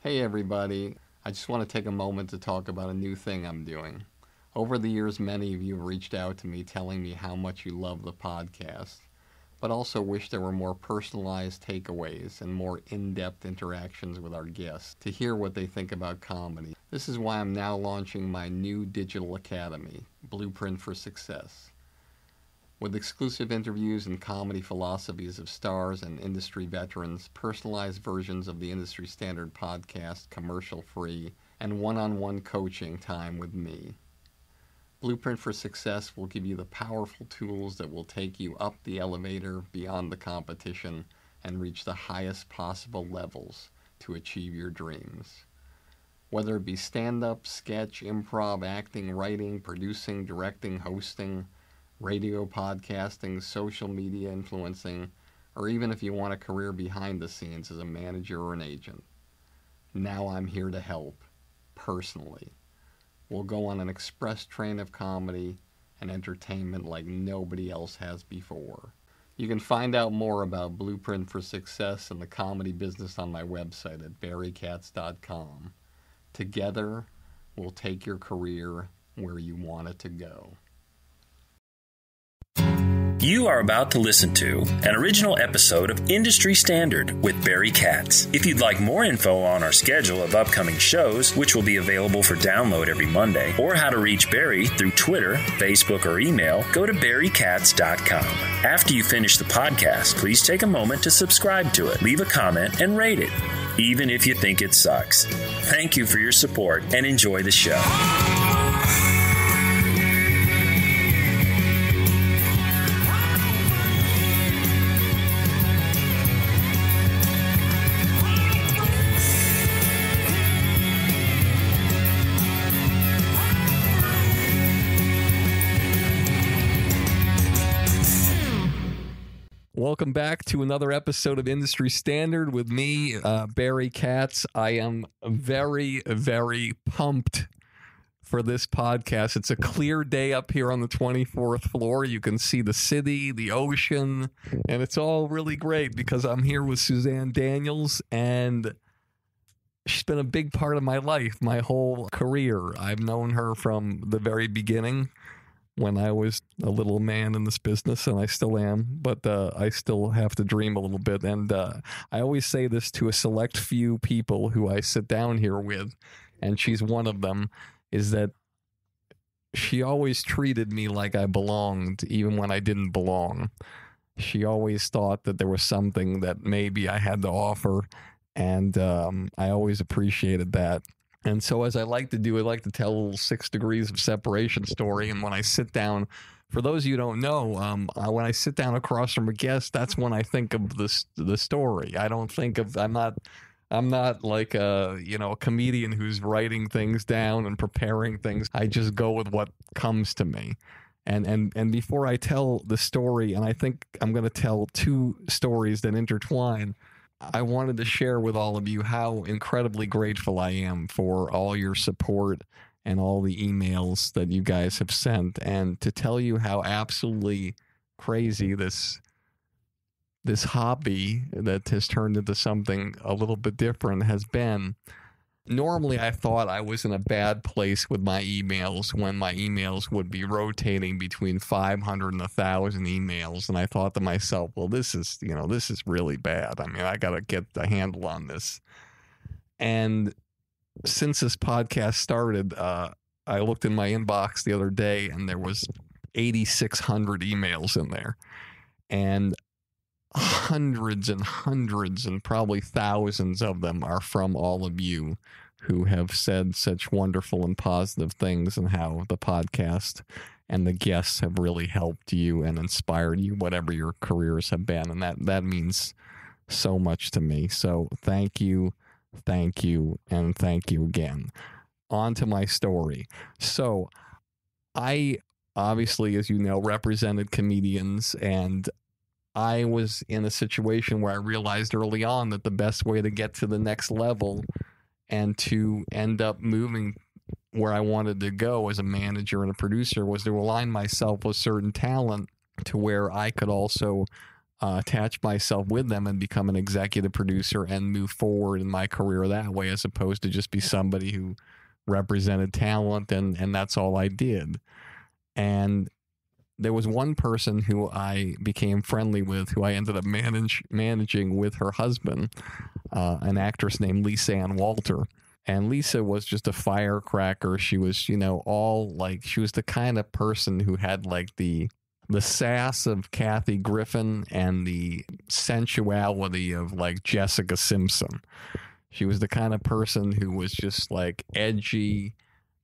Hey everybody, I just want to take a moment to talk about a new thing I'm doing. Over the years, many of you have reached out to me telling me how much you love the podcast, but also wish there were more personalized takeaways and more in-depth interactions with our guests to hear what they think about comedy. This is why I'm now launching my new digital academy, Blueprint for Success. With exclusive interviews and comedy philosophies of stars and industry veterans, personalized versions of the industry standard podcast, commercial-free, and one-on-one coaching time with me. Blueprint for Success will give you the powerful tools that will take you up the elevator beyond the competition and reach the highest possible levels to achieve your dreams. Whether it be stand-up, sketch, improv, acting, writing, producing, directing, hosting, radio podcasting, social media influencing, or even if you want a career behind the scenes as a manager or an agent. Now I'm here to help, personally. We'll go on an express train of comedy and entertainment like nobody else has before. You can find out more about Blueprint for Success and the comedy business on my website at barrykatz.com. Together, we'll take your career where you want it to go. You are about to listen to an original episode of Industry Standard with Barry Katz. If you'd like more info on our schedule of upcoming shows, which will be available for download every Monday, or how to reach Barry through Twitter, Facebook, or email, go to barrykatz.com. After you finish the podcast, please take a moment to subscribe to it, leave a comment, and rate it, even if you think it sucks. Thank you for your support and enjoy the show. Welcome back to another episode of Industry Standard with me, Barry Katz. I am very, very pumped for this podcast. It's a clear day up here on the 24th floor. You can see the city, the ocean, and it's all really great because I'm here with SUSANNE Daniels, and she's been a big part of my life, my whole career. I've known her from the very beginning, when I was a little man in this business, and I still am, but I still have to dream a little bit. And I always say this to a select few people who I sit down here with, and she's one of them, is that she always treated me like I belonged, even when I didn't belong. She always thought that there was something that maybe I had to offer, and I always appreciated that. And so as I like to do, I like to tell a little 6 degrees of separation story. And when I sit down, for those of you who don't know, when I sit down across from a guest, that's when I think of the story. I don't think of, I'm not like a comedian who's writing things down and preparing things. I just go with what comes to me. And before I tell the story, and I think I'm going to tell 2 stories that intertwine, I wanted to share with all of you how incredibly grateful I am for all your support and all the emails that you guys have sent, and to tell you how absolutely crazy this hobby that has turned into something a little bit different has been. Normally, I thought I was in a bad place with my emails when my emails would be rotating between 500 and 1,000 emails. And I thought to myself, well, this is really bad. I mean, I got to get a handle on this. And since this podcast started, I looked in my inbox the other day, and there was 8,600 emails in there. And hundreds and hundreds and probably thousands of them are from all of you who have said such wonderful and positive things, and how the podcast and the guests have really helped you and inspired you, whatever your careers have been. And that means so much to me. So thank you, and thank you again. On to my story. So I obviously, as you know, represented comedians, and I was in a situation where I realized early on that the best way to get to the next level and to end up moving where I wanted to go as a manager and a producer was to align myself with certain talent to where I could also attach myself with them and become an executive producer and move forward in my career that way, as opposed to just be somebody who represented talent and that's all I did. And there was one person who I became friendly with, who I ended up managing with her husband, an actress named Lisa Ann Walter. And Lisa was just a firecracker. She was, she was the kind of person who had like the sass of Kathy Griffin and the sensuality of like Jessica Simpson. She was the kind of person who was just like edgy,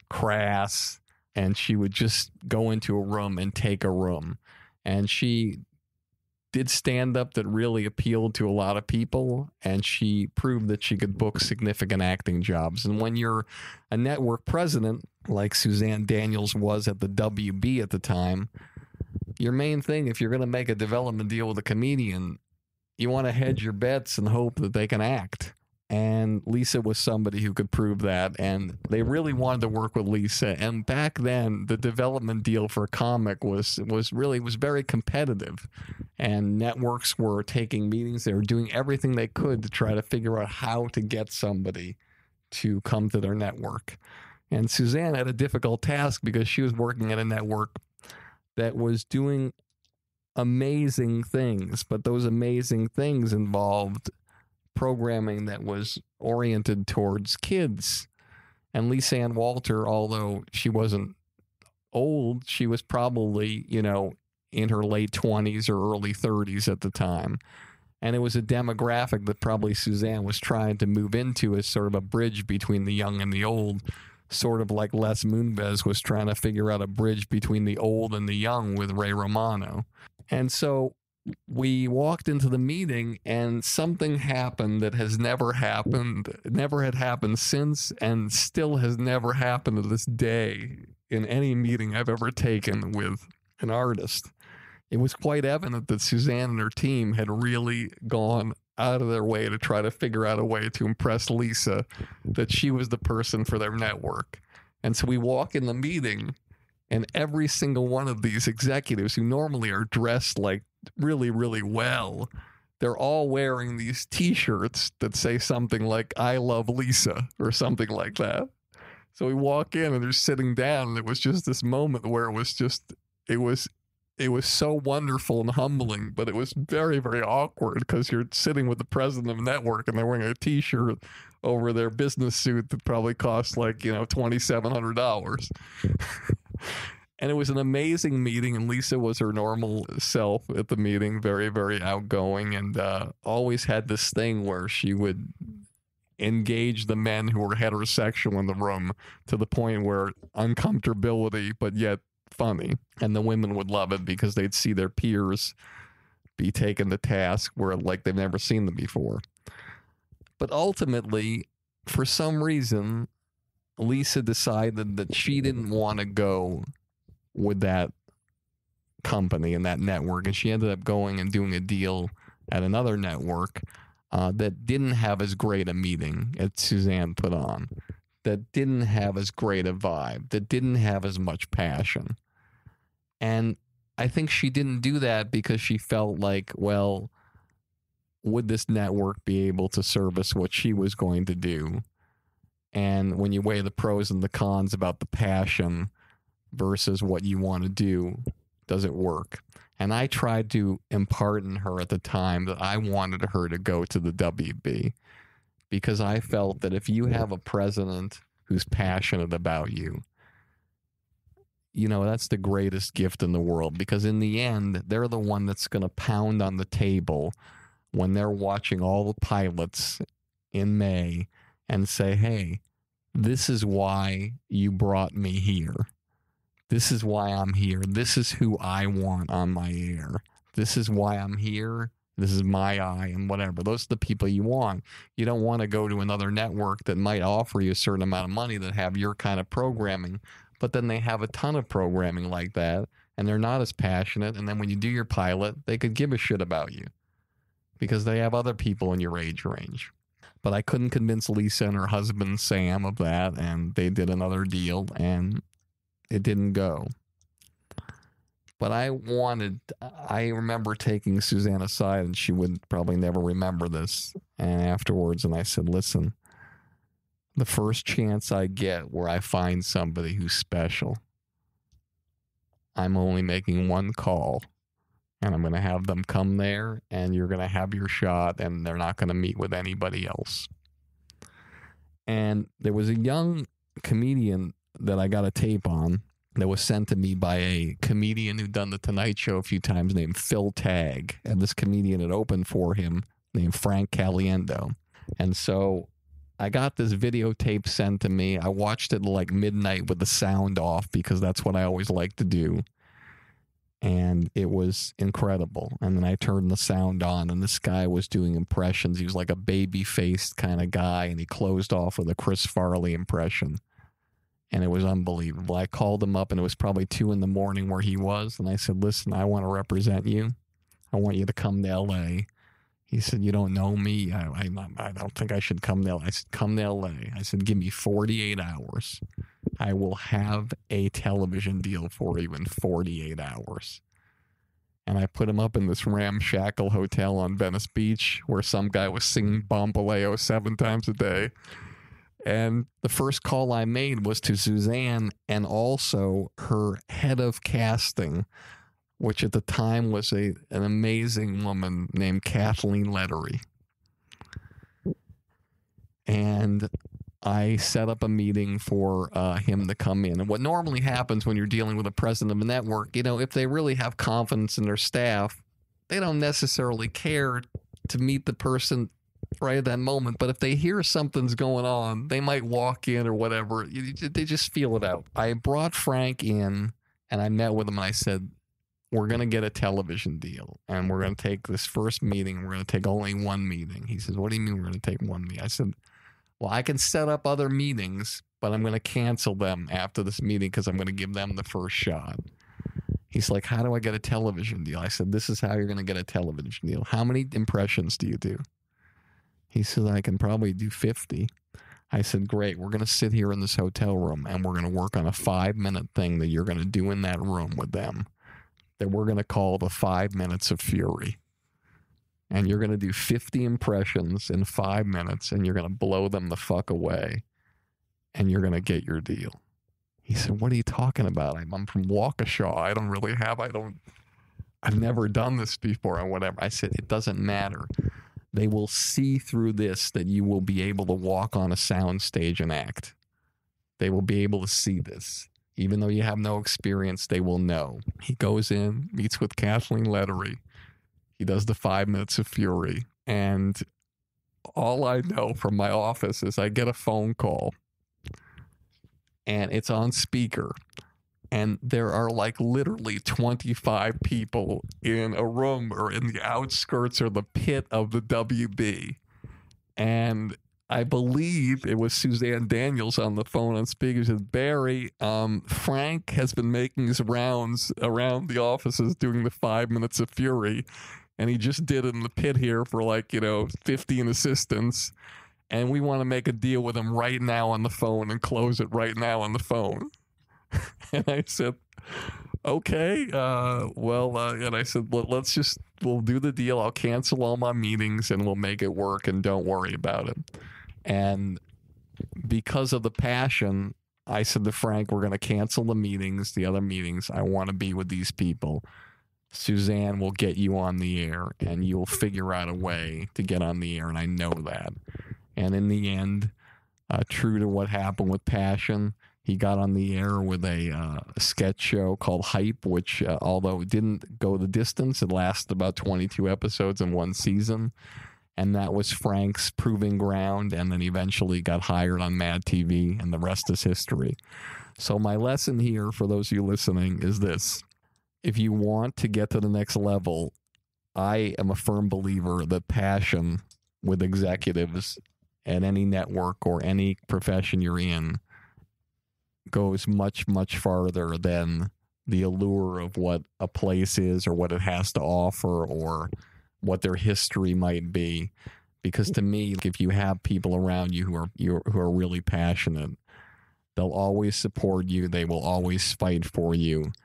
crass, and she would just go into a room and take a room. And she did stand-up that really appealed to a lot of people, and she proved that she could book significant acting jobs. And when you're a network president, like SUSANNE Daniels was at the WB at the time, your main thing, if you're going to make a development deal with a comedian, you want to hedge your bets and hope that they can act. And Lisa was somebody who could prove that, and they really wanted to work with Lisa. And back then, the development deal for a comic was very competitive, and networks were taking meetings. They were doing everything they could to try to figure out how to get somebody to come to their network. And SUSANNE had a difficult task because she was working at a network that was doing amazing things, but those amazing things involved programming that was oriented towards kids. And Lisa Ann Walter, although she wasn't old, she was probably, in her late 20s or early 30s at the time. And it was a demographic that probably SUSANNE was trying to move into as sort of a bridge between the young and the old, sort of like Les Moonves was trying to figure out a bridge between the old and the young with Ray Romano. And so we walked into the meeting, and something happened that has never had happened since, and still has never happened to this day in any meeting I've ever taken with an artist. It was quite evident that SUSANNE and her team had really gone out of their way to try to figure out a way to impress Lisa that she was the person for their network. And so we walk in the meeting, and every single one of these executives who normally are dressed like really, really well, they're all wearing these T-shirts that say something like, "I love Lisa," or something like that. So we walk in and they're sitting down, and it was just this moment where it was so wonderful and humbling, but it was very, very awkward because you're sitting with the president of the network and they're wearing a T-shirt over their business suit that probably costs like, $2,700. And it was an amazing meeting, and Lisa was her normal self at the meeting, very, very outgoing, and always had this thing where she would engage the men who were heterosexual in the room to the point where uncomfortability, but yet funny. And the women would love it because they'd see their peers be taken to task where like they've never seen them before. But ultimately, for some reason, Lisa decided that she didn't want to go with that company and that network, and she ended up going and doing a deal at another network that didn't have as great a meeting as SUSANNE put on, that didn't have as great a vibe, that didn't have as much passion. And I think she didn't do that because she felt like, well, would this network be able to service what she was going to do? And when you weigh the pros and the cons about the passion versus what you want to do, does it work? And I tried to impart in her at the time that I wanted her to go to the WB because I felt that if you have a president who's passionate about you, that's the greatest gift in the world, because in the end, they're the one that's going to pound on the table when they're watching all the pilots in May and say, hey, this is why you brought me here. This is why I'm here. This is who I want on my air. This is why I'm here. This is my eye and whatever. Those are the people you want. You don't want to go to another network that might offer you a certain amount of money that have your kind of programming, but then they have a ton of programming like that, and they're not as passionate. And then when you do your pilot, they could give a shit about you because they have other people in your age range. But I couldn't convince Lisa and her husband, Sam, of that, and they did another deal, and it didn't go. But I remember taking Suzanne aside, and she would probably never remember this. And afterwards, and I said, listen, the first chance I get where I find somebody who's special, I'm only making one call. And I'm going to have them come there, and you're going to have your shot, and they're not going to meet with anybody else. And there was a young comedian that I got a tape on that was sent to me by a comedian who'd done The Tonight Show a few times named Phil Tagg. And this comedian had opened for him named Frank Caliendo. And so I got this videotape sent to me. I watched it like midnight with the sound off because that's what I always like to do. And it was incredible. And then I turned the sound on, and this guy was doing impressions. He was like a baby-faced kind of guy, and he closed off with a Chris Farley impression. And it was unbelievable. I called him up, and it was probably 2 a.m. where he was. And I said, listen, I want to represent you. I want you to come to L.A. He said, you don't know me. I don't think I should come to L.A. I said, come to L.A. I said, give me 48 hours. I will have a television deal for you in 48 hours. And I put him up in this ramshackle hotel on Venice Beach where some guy was singing Bombaleo 7 times a day. And the first call I made was to Suzanne and also her head of casting, which at the time was an amazing woman named Kathleen Lettery. And I set up a meeting for him to come in. And what normally happens when you're dealing with a president of a network, you know, if they really have confidence in their staff, they don't necessarily care to meet the person right at that moment. But if they hear something's going on, they might walk in or whatever. They just feel it out. I brought Frank in, and I met with him, and I said, we're going to get a television deal, and we're going to take this first meeting, and we're going to take only one meeting. He says, what do you mean we're going to take one meeting? I said, well, I can set up other meetings, but I'm going to cancel them after this meeting because I'm going to give them the first shot. He's like, how do I get a television deal? I said, this is how you're going to get a television deal. How many impressions do you do? He said, I can probably do 50. I said, great. We're going to sit here in this hotel room, and we're going to work on a 5-minute thing that you're going to do in that room with them that we're going to call the 5 minutes of fury. And you're going to do 50 impressions in 5 minutes, and you're going to blow them the fuck away, and you're going to get your deal. He said, what are you talking about? I'm from Waukesha. I've never done this before or whatever. I said, it doesn't matter. They will see through this that you will be able to walk on a sound stage and act. They will be able to see this. Even though you have no experience, they will know. He goes in, meets with Kathleen Lettery. He does the 5 minutes of fury. And all I know from my office is I get a phone call, and it's on speaker. And there are like literally 25 people in a room or in the outskirts or the pit of the WB. And I believe it was Suzanne Daniels on the phone on speaker. She said, Barry, Frank has been making his rounds around the offices doing the 5 minutes of fury. And he just did it in the pit here for 15 assistants. And we want to make a deal with him right now on the phone and close it right now on the phone. And I said, okay, and I said, we'll do the deal. I'll cancel all my meetings and we'll make it work, and don't worry about it. And because of the passion, I said to Frank, we're going to cancel the meetings, the other meetings. I want to be with these people. Suzanne will get you on the air, and you'll figure out a way to get on the air, and I know that. And in the end, true to what happened with Passion, he got on the air with a sketch show called Hype, which, although it didn't go the distance, it lasted about 22 episodes in one season. And that was Frank's proving ground, and then eventually got hired on Mad TV, and the rest is history. So my lesson here for those of you listening is this. If you want to get to the next level, I am a firm believer that passion with executives at any network or any profession you're in goes much, much farther than the allure of what a place is or what it has to offer or what their history might be. Because to me, if you have people around you who are really passionate, they'll always support you. They will always fight for you.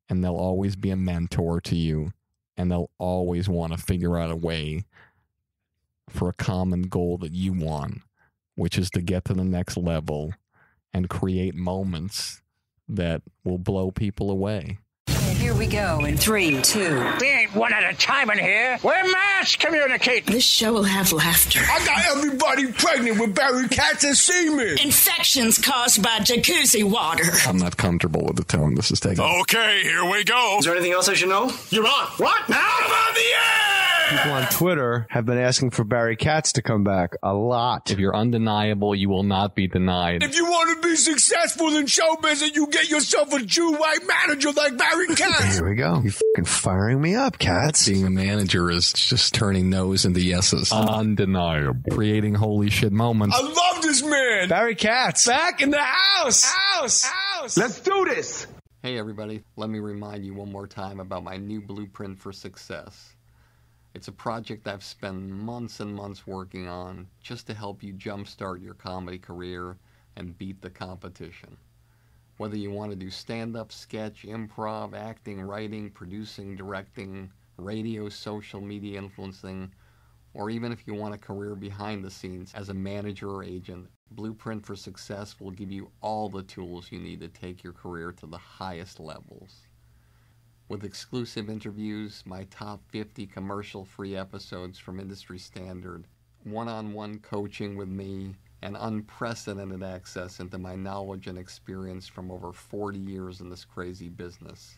and they'll always be a mentor to you, and they'll always want to figure out a way for a common goal that you want, which is to get to the next level and create moments that will blow people away. Here we go in 3, 2. We ain't one at a time in here. We're mass communicating. This show will have laughter. I got everybody pregnant with Barry Katz and semen. Infections caused by jacuzzi water. I'm not comfortable with the tone this is taking. Okay, here we go. Is there anything else I should know? You're on. What? Now I'm on the air! People on Twitter have been asking for Barry Katz to come back a lot. If you're undeniable, you will not be denied. If you want to be successful in show business, you get yourself a Jew white manager like Barry Katz. Here we go. You fucking firing me up, Katz. Being a manager is just turning no's into yeses. Undeniable. Creating holy shit moments. I love this man. Barry Katz. Back in the house. Let's do this. Hey everybody, let me remind you one more time about my new blueprint for success. It's a project I've spent months and months working on just to help you jumpstart your comedy career and beat the competition. Whether you want to do stand-up, sketch, improv, acting, writing, producing, directing, radio, social media influencing, or even if you want a career behind the scenes as a manager or agent, Blueprint for Success will give you all the tools you need to take your career to the highest levels. With exclusive interviews, my top 50 commercial-free episodes from industry standard, one-on-one coaching with me, and unprecedented access into my knowledge and experience from over 40 years in this crazy business.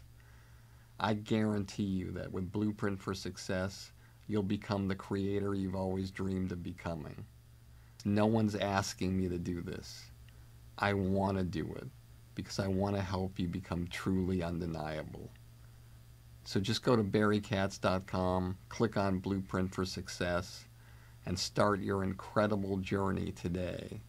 I guarantee you that with Blueprint for Success, you'll become the creator you've always dreamed of becoming. No one's asking me to do this. I want to do it because I want to help you become truly undeniable. So just go to barrykatz.com, click on Blueprint for Success, and start your incredible journey today.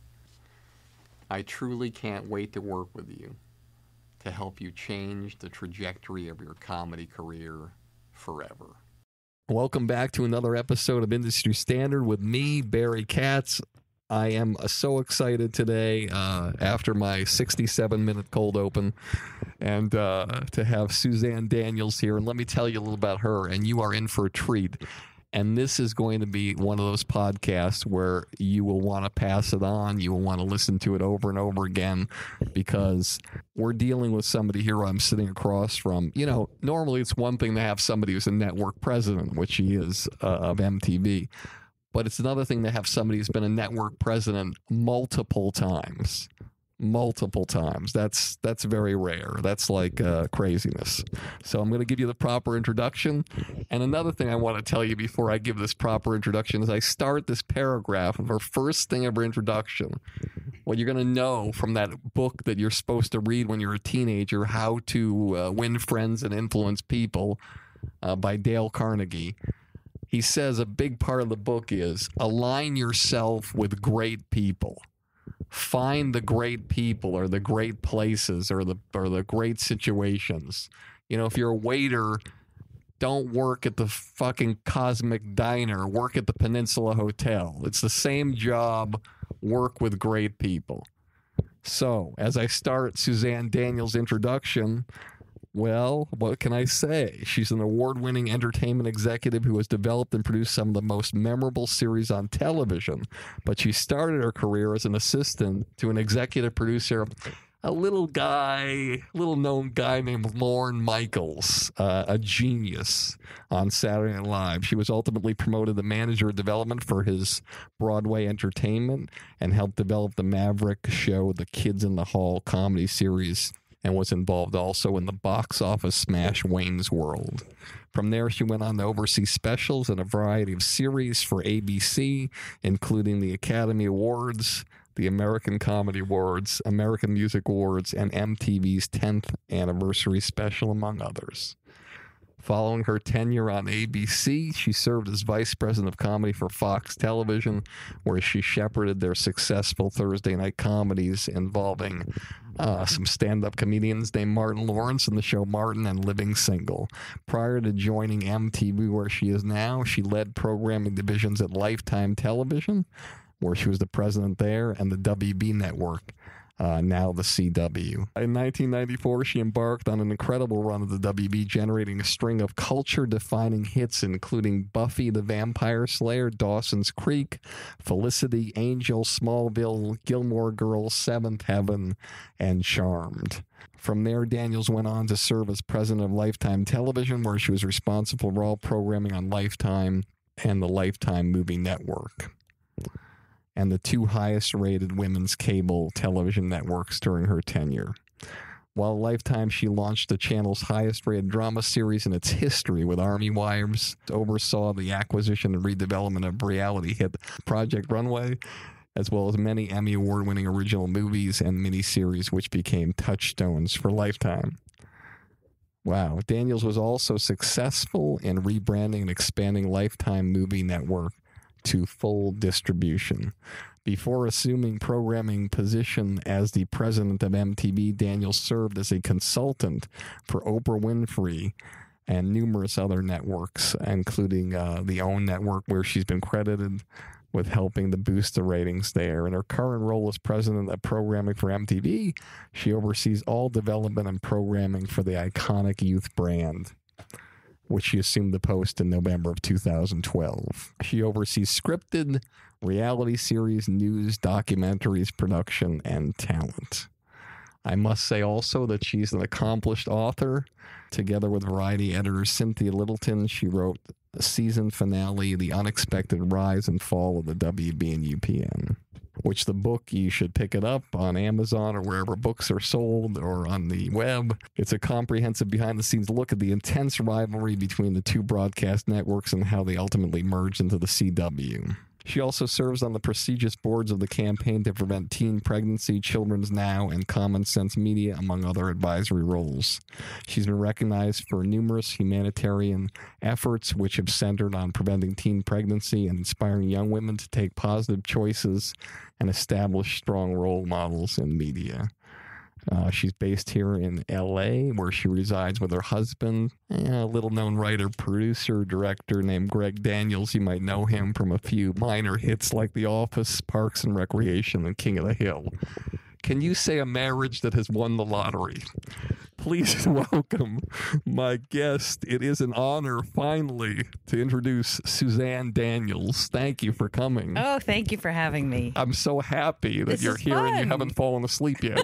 I truly can't wait to work with you to help you change the trajectory of your comedy career forever. Welcome back to another episode of Industry Standard with me, Barry Katz. I am so excited today after my 67-minute cold open and to have SUSANNE Daniels here. And let me tell you a little about her, and you are in for a treat. And this is going to be one of those podcasts where you will want to pass it on. You will want to listen to it over and over again because we're dealing with somebody here I'm sitting across from. You know, normally it's one thing to have somebody who's a network president, which he is of MTV. But it's another thing to have somebody who's been a network president multiple times. That's very rare. That's like craziness. So I'm going to give you the proper introduction. And another thing I want to tell you before I give this proper introduction is I start this paragraph of our first thing of our introduction. What you're going to know from that book that you're supposed to read when you're a teenager, How to Win Friends and Influence People by Dale Carnegie. He says a big part of the book is align yourself with great people. Find the great people or the great places or the great situations. You know, if you're a waiter, don't work at the fucking Cosmic Diner. Work at the Peninsula Hotel. It's the same job. Work with great people. So, as I start SUSANNE Daniels' introduction, well, what can I say? She's an award-winning entertainment executive who has developed and produced some of the most memorable series on television. But she started her career as an assistant to an executive producer, a little known guy named Lorne Michaels, a genius on Saturday Night Live. She was ultimately promoted to manager of development for his Broadwayentertainment and helped develop the Maverick show, the Kids in the Hall comedy series, and was involved also in the box office smash Wayne's World. From there, she went on to oversee specials and a variety of series for ABC, including the Academy Awards, the American Comedy Awards, American Music Awards, and MTV's 10th anniversary special, among others. Following her tenure on ABC, she served as vice president of comedy for Fox Television, where she shepherded their successful Thursday night comedies involving some stand-up comedians named Martin Lawrence in the show Martin and Living Single. Prior to joining MTV, where she is now, she led programming divisions at Lifetime Television, where she was the president there, and the WB Network, now the CW. In 1994, she embarked on an incredible run of the WB, generating a string of culture-defining hits, including Buffy the Vampire Slayer, Dawson's Creek, Felicity, Angel, Smallville, Gilmore Girls, Seventh Heaven, and Charmed. From there, Daniels went on to serve as president of Lifetime Television, where she was responsible for all programming on Lifetime and the Lifetime Movie Network, and the two highest-rated women's cable television networks during her tenure. While at Lifetime, she launched the channel's highest-rated drama series in its history with Army Wives, oversaw the acquisition and redevelopment of reality hit Project Runway, as well as many Emmy Award-winning original movies and miniseries, which became touchstones for Lifetime. Wow. Daniels was also successful in rebranding and expanding Lifetime Movie Network to full distribution. Before assuming programming position as the president of MTV, Daniels served as a consultant for Oprah Winfrey and numerous other networks, including the OWN network, where she's been credited with helping to boost the ratings there. In her current role as president of programming for MTV, she oversees all development and programming for the iconic youth brand, which she assumed the post in November of 2012. She oversees scripted, reality series, news, documentaries, production, and talent. I must say also that she's an accomplished author. Together with Variety editor Cynthia Littleton, she wrote the season finale, The Unexpected Rise and Fall of the WB and UPN, which the book, you should pick it up on Amazon or wherever books are sold or on the web. It's a comprehensive behind-the-scenes look at the intense rivalry between the two broadcast networks and how they ultimately merged into the CW. She also serves on the prestigious boards of the Campaign to Prevent Teen Pregnancy, Children's Now, and Common Sense Media, among other advisory roles. She's been recognized for numerous humanitarian efforts which have centered on preventing teen pregnancy and inspiring young women to take positive choices and establish strong role models in media. She's based here in L.A., where she resides with her husband, a little-known writer, producer, director named Greg Daniels. You might know him from a few minor hits like The Office, Parks and Recreation, and King of the Hill. Can you say a marriage that has won the lottery? Please welcome my guest. It is an honor, finally, to introduce SUSANNE Daniels. Thank you for coming. Oh, thank you for having me. I'm so happy that you're here and you haven't fallen asleep yet.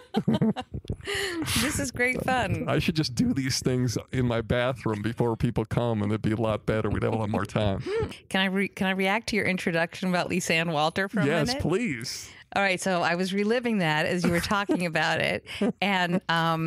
This is great fun. I should just do these things in my bathroom before people come, and it'd be a lot better. We'd have a lot more time. Can I react to your introduction about Lisanne Walter for a minute? Yes, please. All right, so I was reliving that as you were talking about it, and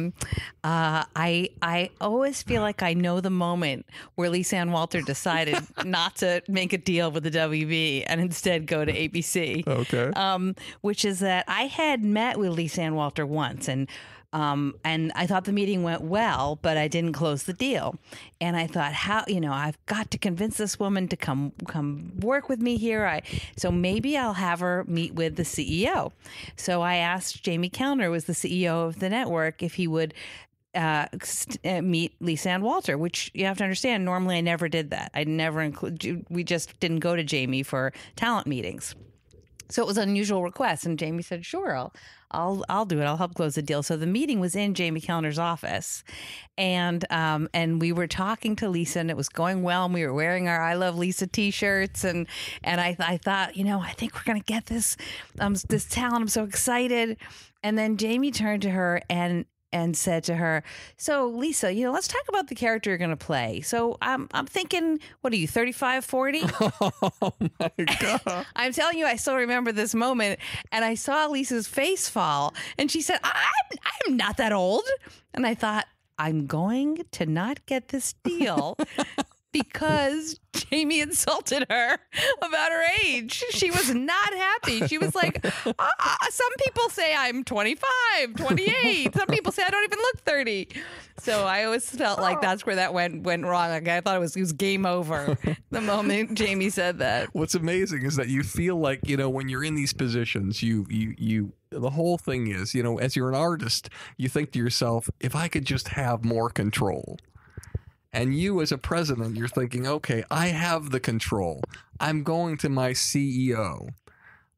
I always feel like I know the moment where Lisanne Walter decided not to make a deal with the WB and instead go to ABC. Okay. Which is that I had met with Lisanne Walter once, and I thought the meeting went well, but I didn't close the deal. And I thought, I've got to convince this woman to come work with me here. So maybe I'll have her meet with the CEO. So I asked Jamie Kellner, who was the CEO of the network, if he would meet Lisanne Walter, which you have to understand, normally I never did that. I never we just didn't go to Jamie for talent meetings. So it was an unusual request, and Jamie said, "Sure, I'll do it. I'll help close the deal." So the meeting was in Jamie Kellner's office, and we were talking to Lisa, and it was going well, and we were wearing our "I Love Lisa" T-shirts, and I thought, I think we're gonna get this talent. I'm so excited. And then Jamie turned to her and said to her, "So Lisa, let's talk about the character you're going to play. So I'm thinking, what are you, 35, 40? Oh my God. I'm telling you, I still remember this moment. And I saw Lisa's face fall, and she said, I'm not that old. And I thought, I'm going to not get this deal because Jamie insulted her about her age. She was not happy. She was like, some people say I'm 25, 28. Some people say I don't even look 30. So I always felt like that's where that went wrong. Like I thought it was game over the moment Jamie said that. What's amazing is that you feel like, when you're in these positions, you the whole thing is, as you're an artist, you think to yourself, if I could just have more control. And you as a president, you're thinking, okay, I have the control. I'm going to my CEO.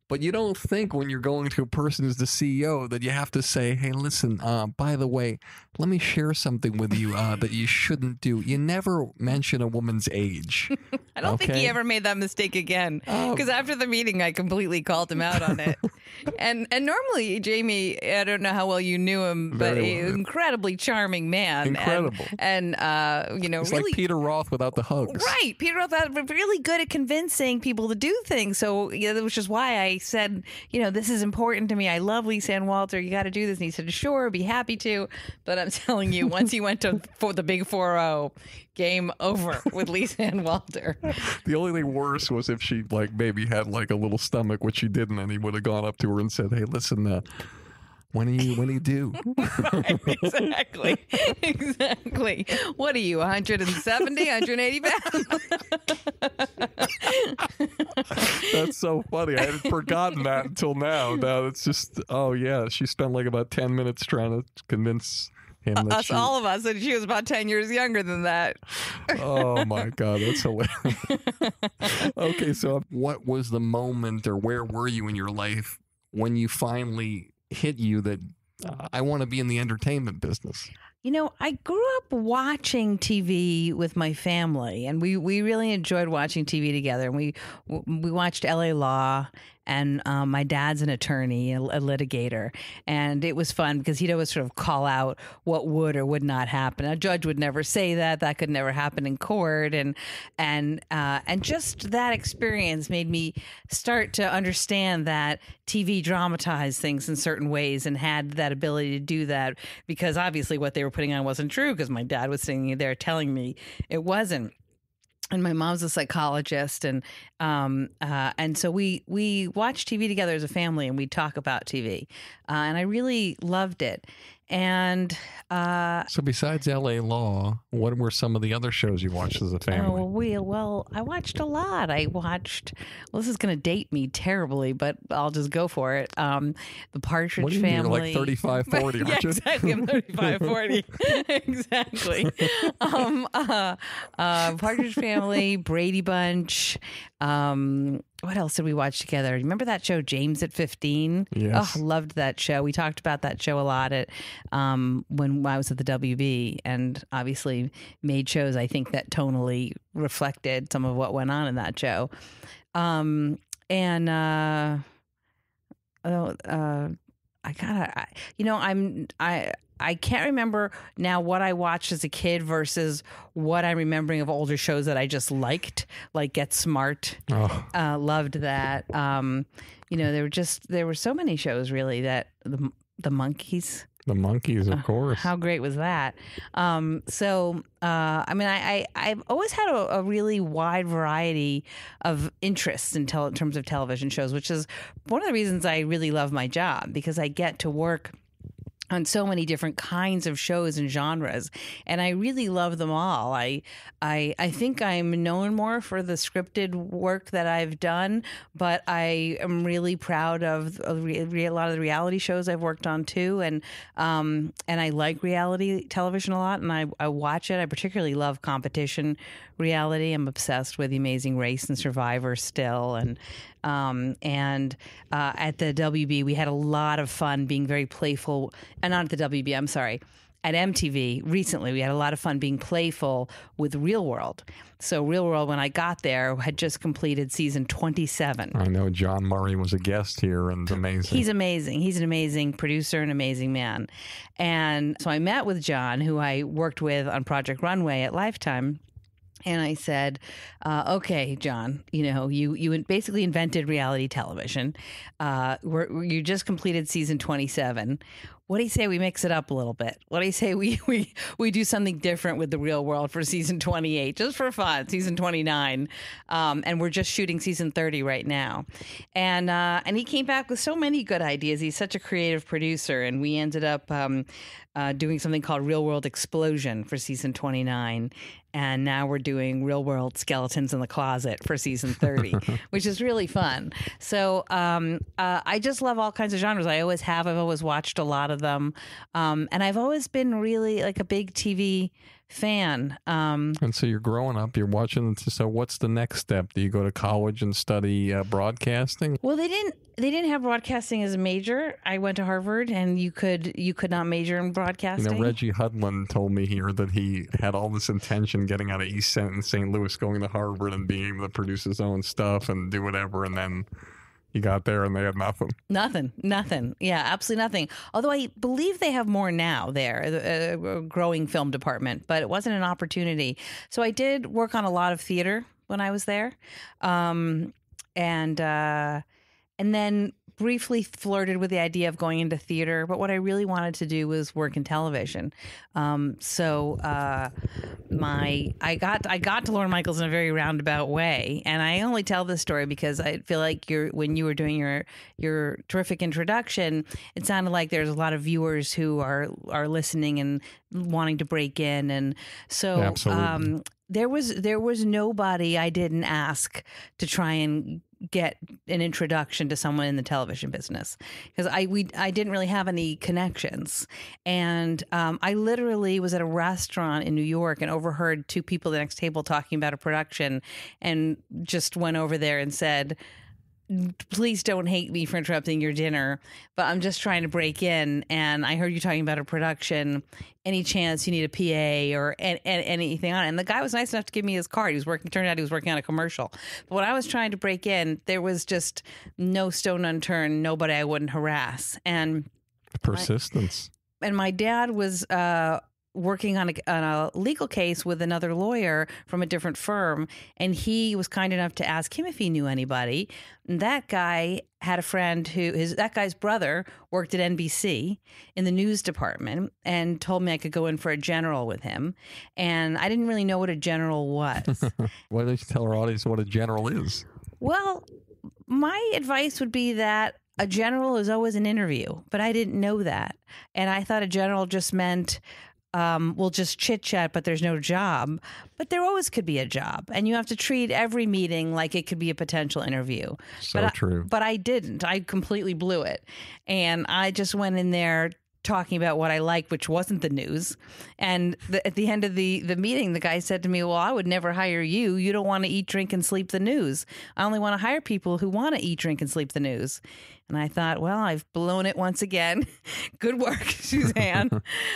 But you don't think when you're going to a person who's the CEO that you have to say, hey, listen, by the way, let me share something with you that you shouldn't do. You never mention a woman's age. I don't think he ever made that mistake again. Because after the meeting, I completely called him out on it. And normally, Jamie, I don't know how well you knew him, but an incredibly charming man. Incredible. And it's really like Peter Roth without the hugs. Right. Peter Roth was really good at convincing people to do things. So, which is why I said, this is important to me. I love Lisanne Walter. You got to do this. And he said, sure, be happy to. But I'm telling you, once he went for the big 4-0, game over with Lisanne Walter. The only thing worse was if she maybe had a little stomach, which she didn't, and he would have gone up to her and said, hey, listen, when are you due? Right, exactly. What are you, 170, 180 pounds? That's so funny. I had forgotten that until now. Now it's just, oh yeah, she spent about 10 minutes trying to convince him that all of us, and she was about 10 years younger than that. Oh my God, that's hilarious. Okay, so what was the moment, or where were you in your life when you finally hit you that I want to be in the entertainment business? I grew up watching TV with my family, and we really enjoyed watching TV together. And we watched LA Law, and my dad's an attorney, a litigator, and it was fun because he'd always sort of call out what would or would not happen. A judge would never say that could never happen in court, and just that experience made me start to understand that TV dramatized things in certain ways and had that ability to do that, because obviously what they were putting on wasn't true, because my dad was sitting there telling me it wasn't. And my mom's a psychologist, and so we watch TV together as a family, and we talk about TV, and I really loved it. And so besides LA Law, what were some of the other shows you watched as a family? I watched a lot. This is going to date me terribly, but I'll just go for it. The Partridge Family. You're like 35, 40, aren't you? Exactly. I'm 35, 40. Exactly. Partridge Family, Brady Bunch. What else did we watch together? Remember that show, James at 15? Yes. Oh, loved that show. We talked about that show a lot when I was at the WB, and obviously made shows, I think, that tonally reflected some of what went on in that show. I can't remember now what I watched as a kid versus what I'm remembering of older shows that I just liked, like Get Smart. Loved that. There were so many shows really that the Monkees. The Monkees, of course. How great was that? I've always had a really wide variety of interests in terms of television shows, which is one of the reasons I really love my job, because I get to work on so many different kinds of shows and genres, and I really love them all. I think I'm known more for the scripted work that I've done, but I am really proud of a lot of the reality shows I've worked on too, and I like reality television a lot, and I watch it. I particularly love competition reality. I'm obsessed with The Amazing Race and Survivor still, and at the WB we had a lot of fun being very playful. And not at the WB, I'm sorry. At MTV recently, we had a lot of fun being playful with Real World. So Real World, when I got there, had just completed season 27. I know John Murray was a guest here, and amazing. He's amazing. He's an amazing producer, an amazing man. And so I met with John, who I worked with on Project Runway at Lifetime. And I said, okay, John, you basically invented reality television. You just completed season 27. What do you say we mix it up a little bit? What do you say we do something different with the Real World for season 28, just for fun, season 29, and we're just shooting season 30 right now. And he came back with so many good ideas. He's such a creative producer, and we ended up doing something called Real World Explosion for season 29. And now we're doing Real World Skeletons in the Closet for season 30, which is really fun. So I just love all kinds of genres. I always have. I've always watched a lot of of them. And I've always been really like a big TV fan. And so you're growing up, you're watching. So what's the next step? Do you go to college and study broadcasting? Well, they didn't have broadcasting as a major. I went to Harvard, and you could not major in broadcasting. You know, Reggie Hudlin told me here that he had all this intention getting out of East St. Louis, going to Harvard and being able to produce his own stuff and do whatever, and then he got there and they had nothing. Nothing. Yeah, absolutely nothing. Although I believe they have more now there, a growing film department, but it wasn't an opportunity. So I did work on a lot of theater when I was there. And then briefly flirted with the idea of going into theater, but what I really wanted to do was work in television. I got to Lorne Michaels in a very roundabout way, and I only tell this story because I feel like when you were doing your terrific introduction, it sounded like there's a lot of viewers who are listening and wanting to break in, and so absolutely. There was nobody I didn't ask to try and get an introduction to someone in the television business, because I didn't really have any connections. And I literally was at a restaurant in New York and overheard two people at the next table talking about a production, and just went over there and said, please don't hate me for interrupting your dinner, but I'm just trying to break in, and I heard you talking about a production. Any chance you need a PA or anything on it? And the guy was nice enough to give me his card. Turned out he was working on a commercial. But when I was trying to break in, there was just no stone unturned, nobody I wouldn't harass. And persistence. And my dad was working on a legal case with another lawyer from a different firm, and he was kind enough to ask him if he knew anybody. And that guy had a friend that guy's brother worked at NBC in the news department, and told me I could go in for a general with him. And I didn't really know what a general was. Why don't you tell our audience what a general is? Well, my advice would be that a general is always an interview, but I didn't know that. And I thought a general just meant, we'll just chit chat, but there's no job. But there always could be a job, and you have to treat every meeting like it could be a potential interview. True. But I didn't. I completely blew it. And I just went in there talking about what I liked, which wasn't the news. And at the end of the meeting, the guy said to me, well, I would never hire you. You don't want to eat, drink, and sleep the news. I only want to hire people who want to eat, drink, and sleep the news. And I thought, well, I've blown it once again. Good work, Suzanne.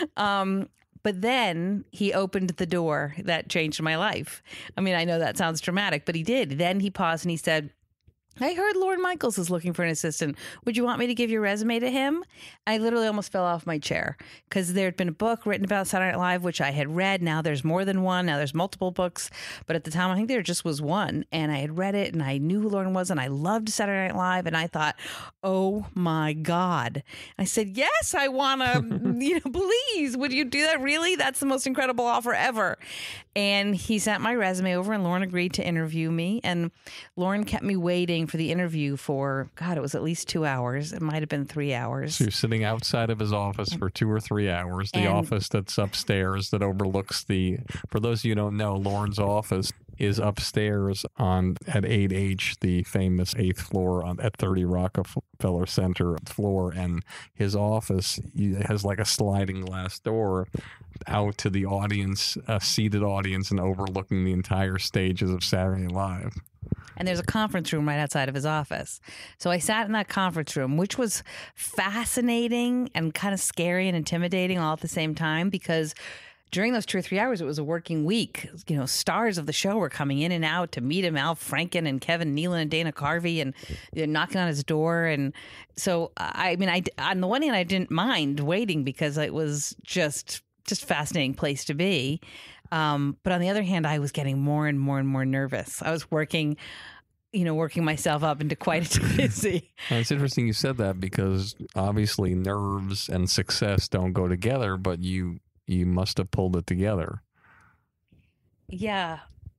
But then he opened the door that changed my life. I mean, I know that sounds dramatic, but he did. Then he paused and he said, I heard Lorne Michaels is looking for an assistant. Would you want me to give your resume to him? I literally almost fell off my chair, because there had been a book written about Saturday Night Live, which I had read. Now there's more than one. Now there's multiple books. But at the time, I think there just was one. And I had read it, and I knew who Lorne was, and I loved Saturday Night Live. And I thought, oh my God. I said, yes, I want to, please, would you do that? Really? That's the most incredible offer ever. And he sent my resume over, and Lorne agreed to interview me. And Lorne kept me waiting for the interview for, God, it was at least 2 hours. It might have been 3 hours. So you're sitting outside of his office for 2 or 3 hours, the office that's upstairs that overlooks for those of you who don't know, Lorne's office is upstairs at 8H, the famous 8th floor at 30 Rockefeller Center floor, and his office has like a sliding glass door out to the audience, a seated audience, and overlooking the entire stages of Saturday Night Live. And there's a conference room right outside of his office. So I sat in that conference room, which was fascinating and kind of scary and intimidating all at the same time, because during those 2 or 3 hours, it was a working week. Stars of the show were coming in and out to meet him, Al Franken and Kevin Nealon and Dana Carvey, and knocking on his door. And so, I mean, on the one hand, I didn't mind waiting, because it was just fascinating place to be. But on the other hand, I was getting more and more and more nervous. I was working myself up into quite a dizzy. And it's interesting you said that, because obviously nerves and success don't go together, but you must have pulled it together. Yeah.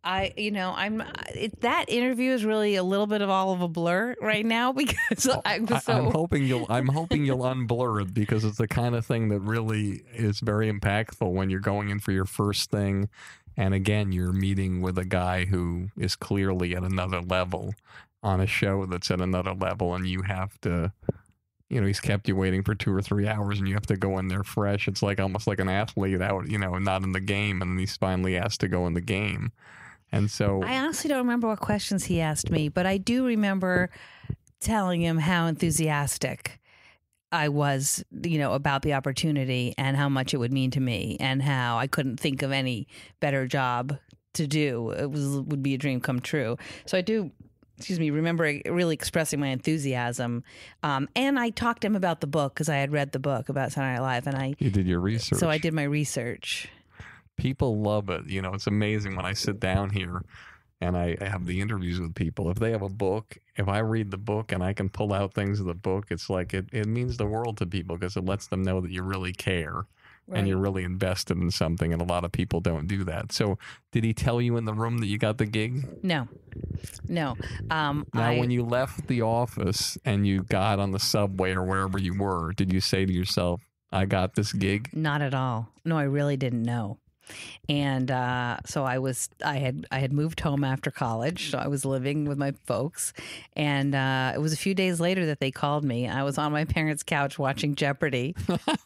That interview is really a little bit of all of a blur right now, because I'm hoping you'll unblur it, because it's the kind of thing that really is very impactful when you're going in for your first thing. And again, you're meeting with a guy who is clearly at another level on a show that's at another level, and you have to he's kept you waiting for 2 or 3 hours and you have to go in there fresh. It's like almost like an athlete out, not in the game, and then he's finally asked to go in the game. And so I honestly don't remember what questions he asked me, but I do remember telling him how enthusiastic I was, about the opportunity and how much it would mean to me and how I couldn't think of any better job to do. It would be a dream come true. So I do, remember really expressing my enthusiasm. And I talked to him about the book because I had read the book about Saturday Night Live. You did your research. So I did my research. People love it. It's amazing when I sit down here and I have the interviews with people. If they have a book, if I read the book and I can pull out things of the book, it's like it means the world to people because it lets them know that you really care and you're really invested in something. And a lot of people don't do that. So did he tell you in the room that you got the gig? No. Now, when you left the office and you got on the subway or wherever you were, did you say to yourself, I got this gig? Not at all. No, I really didn't know. And so I had moved home after college, so I was living with my folks, and it was a few days later that they called me. I was on my parents' couch watching Jeopardy,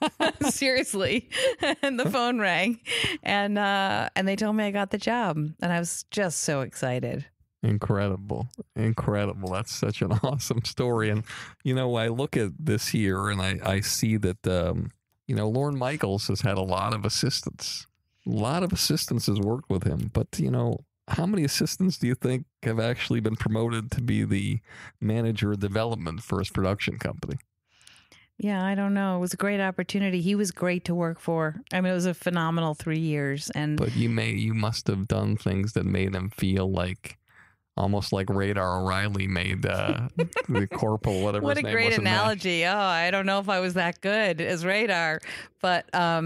seriously, and the phone rang, and they told me I got the job, and I was just so excited. Incredible. That's such an awesome story. And I look at this here and I see that Lorne Michaels has had a lot of assistants. A lot of assistants has worked with him, but how many assistants do you think have actually been promoted to be the manager of development for his production company? Yeah, I don't know. It was a great opportunity. He was great to work for. I mean, it was a phenomenal 3 years. But you must have done things that made him feel like almost like Radar O'Reilly made the corporal, whatever his name was. What a great analogy. I don't know if I was that good as Radar, but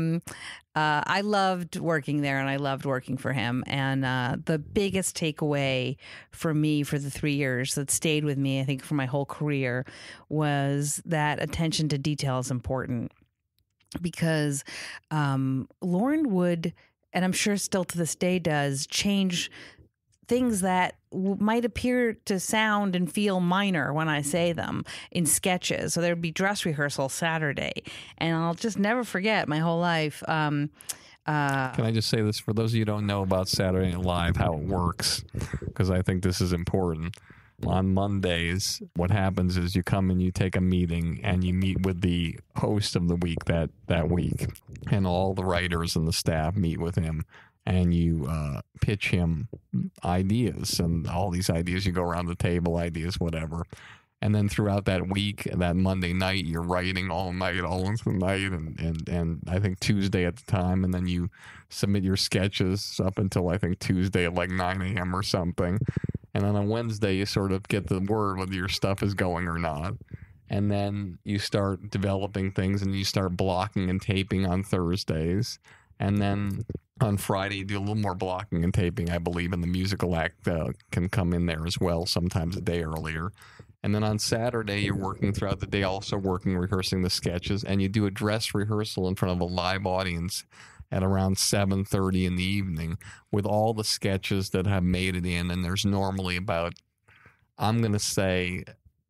I loved working there and I loved working for him. And the biggest takeaway for me for the 3 years that stayed with me, I think, for my whole career was that attention to detail is important. Because Lorne would, and I'm sure still to this day does, change things that might appear to sound and feel minor when I say them in sketches. So there'd be dress rehearsal Saturday, and I'll just never forget my whole life. Can I just say this for those of you who don't know about Saturday Night Live, how it works, because I think this is important. On Mondays, what happens is you come and you take a meeting and you meet with the host of the week that week, and all the writers and the staff meet with him. And you pitch him ideas, and all these ideas, you go around the table, ideas, whatever. And then throughout that week, that Monday night, you're writing all into the night, and I think Tuesday at the time, and then you submit your sketches up until I think Tuesday at like 9 a.m. or something. And then on Wednesday, you sort of get the word whether your stuff is going or not. And then you start developing things, and you start blocking and taping on Thursdays. And then on Friday, you do a little more blocking and taping, I believe, and the musical act can come in there as well, sometimes a day earlier. And then on Saturday, you're working throughout the day, also rehearsing the sketches, and you do a dress rehearsal in front of a live audience at around 7:30 in the evening with all the sketches that have made it in. And there's normally about, I'm going to say,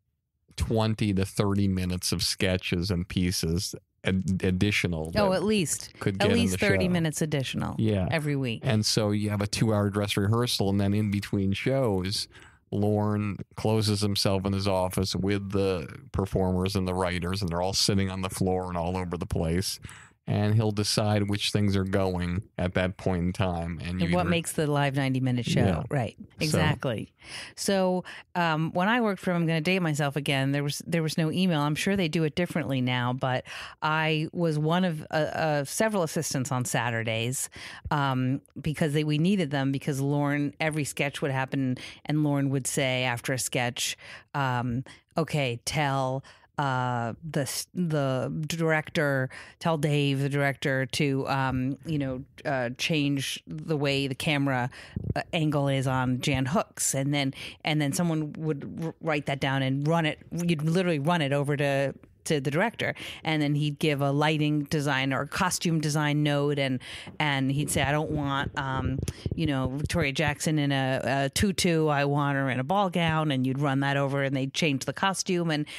20 to 30 minutes of sketches and pieces additional. At least 30 minutes additional. Yeah, every week. And so you have a 2-hour dress rehearsal, and then in between shows, Lorne closes himself in his office with the performers and the writers, and they're all sitting on the floor and all over the place. And he'll decide which things are going at that point in time. And what makes the live 90-minute show. Yeah. Right. Exactly. So when I worked for him, I'm going to date myself again, there was no email. I'm sure they do it differently now, but I was one of several assistants on Saturdays because we needed them, because Lorne, every sketch would happen, and Lorne would say after a sketch, okay, tell the director, tell Dave, the director, to change the way the camera angle is on Jan Hooks, and then someone would write that down and run it. You'd literally run it over to the director, and then he'd give a lighting design or costume design note, and he'd say, I don't want Victoria Jackson in a tutu, I want her in a ball gown, and you'd run that over, and they'd change the costume.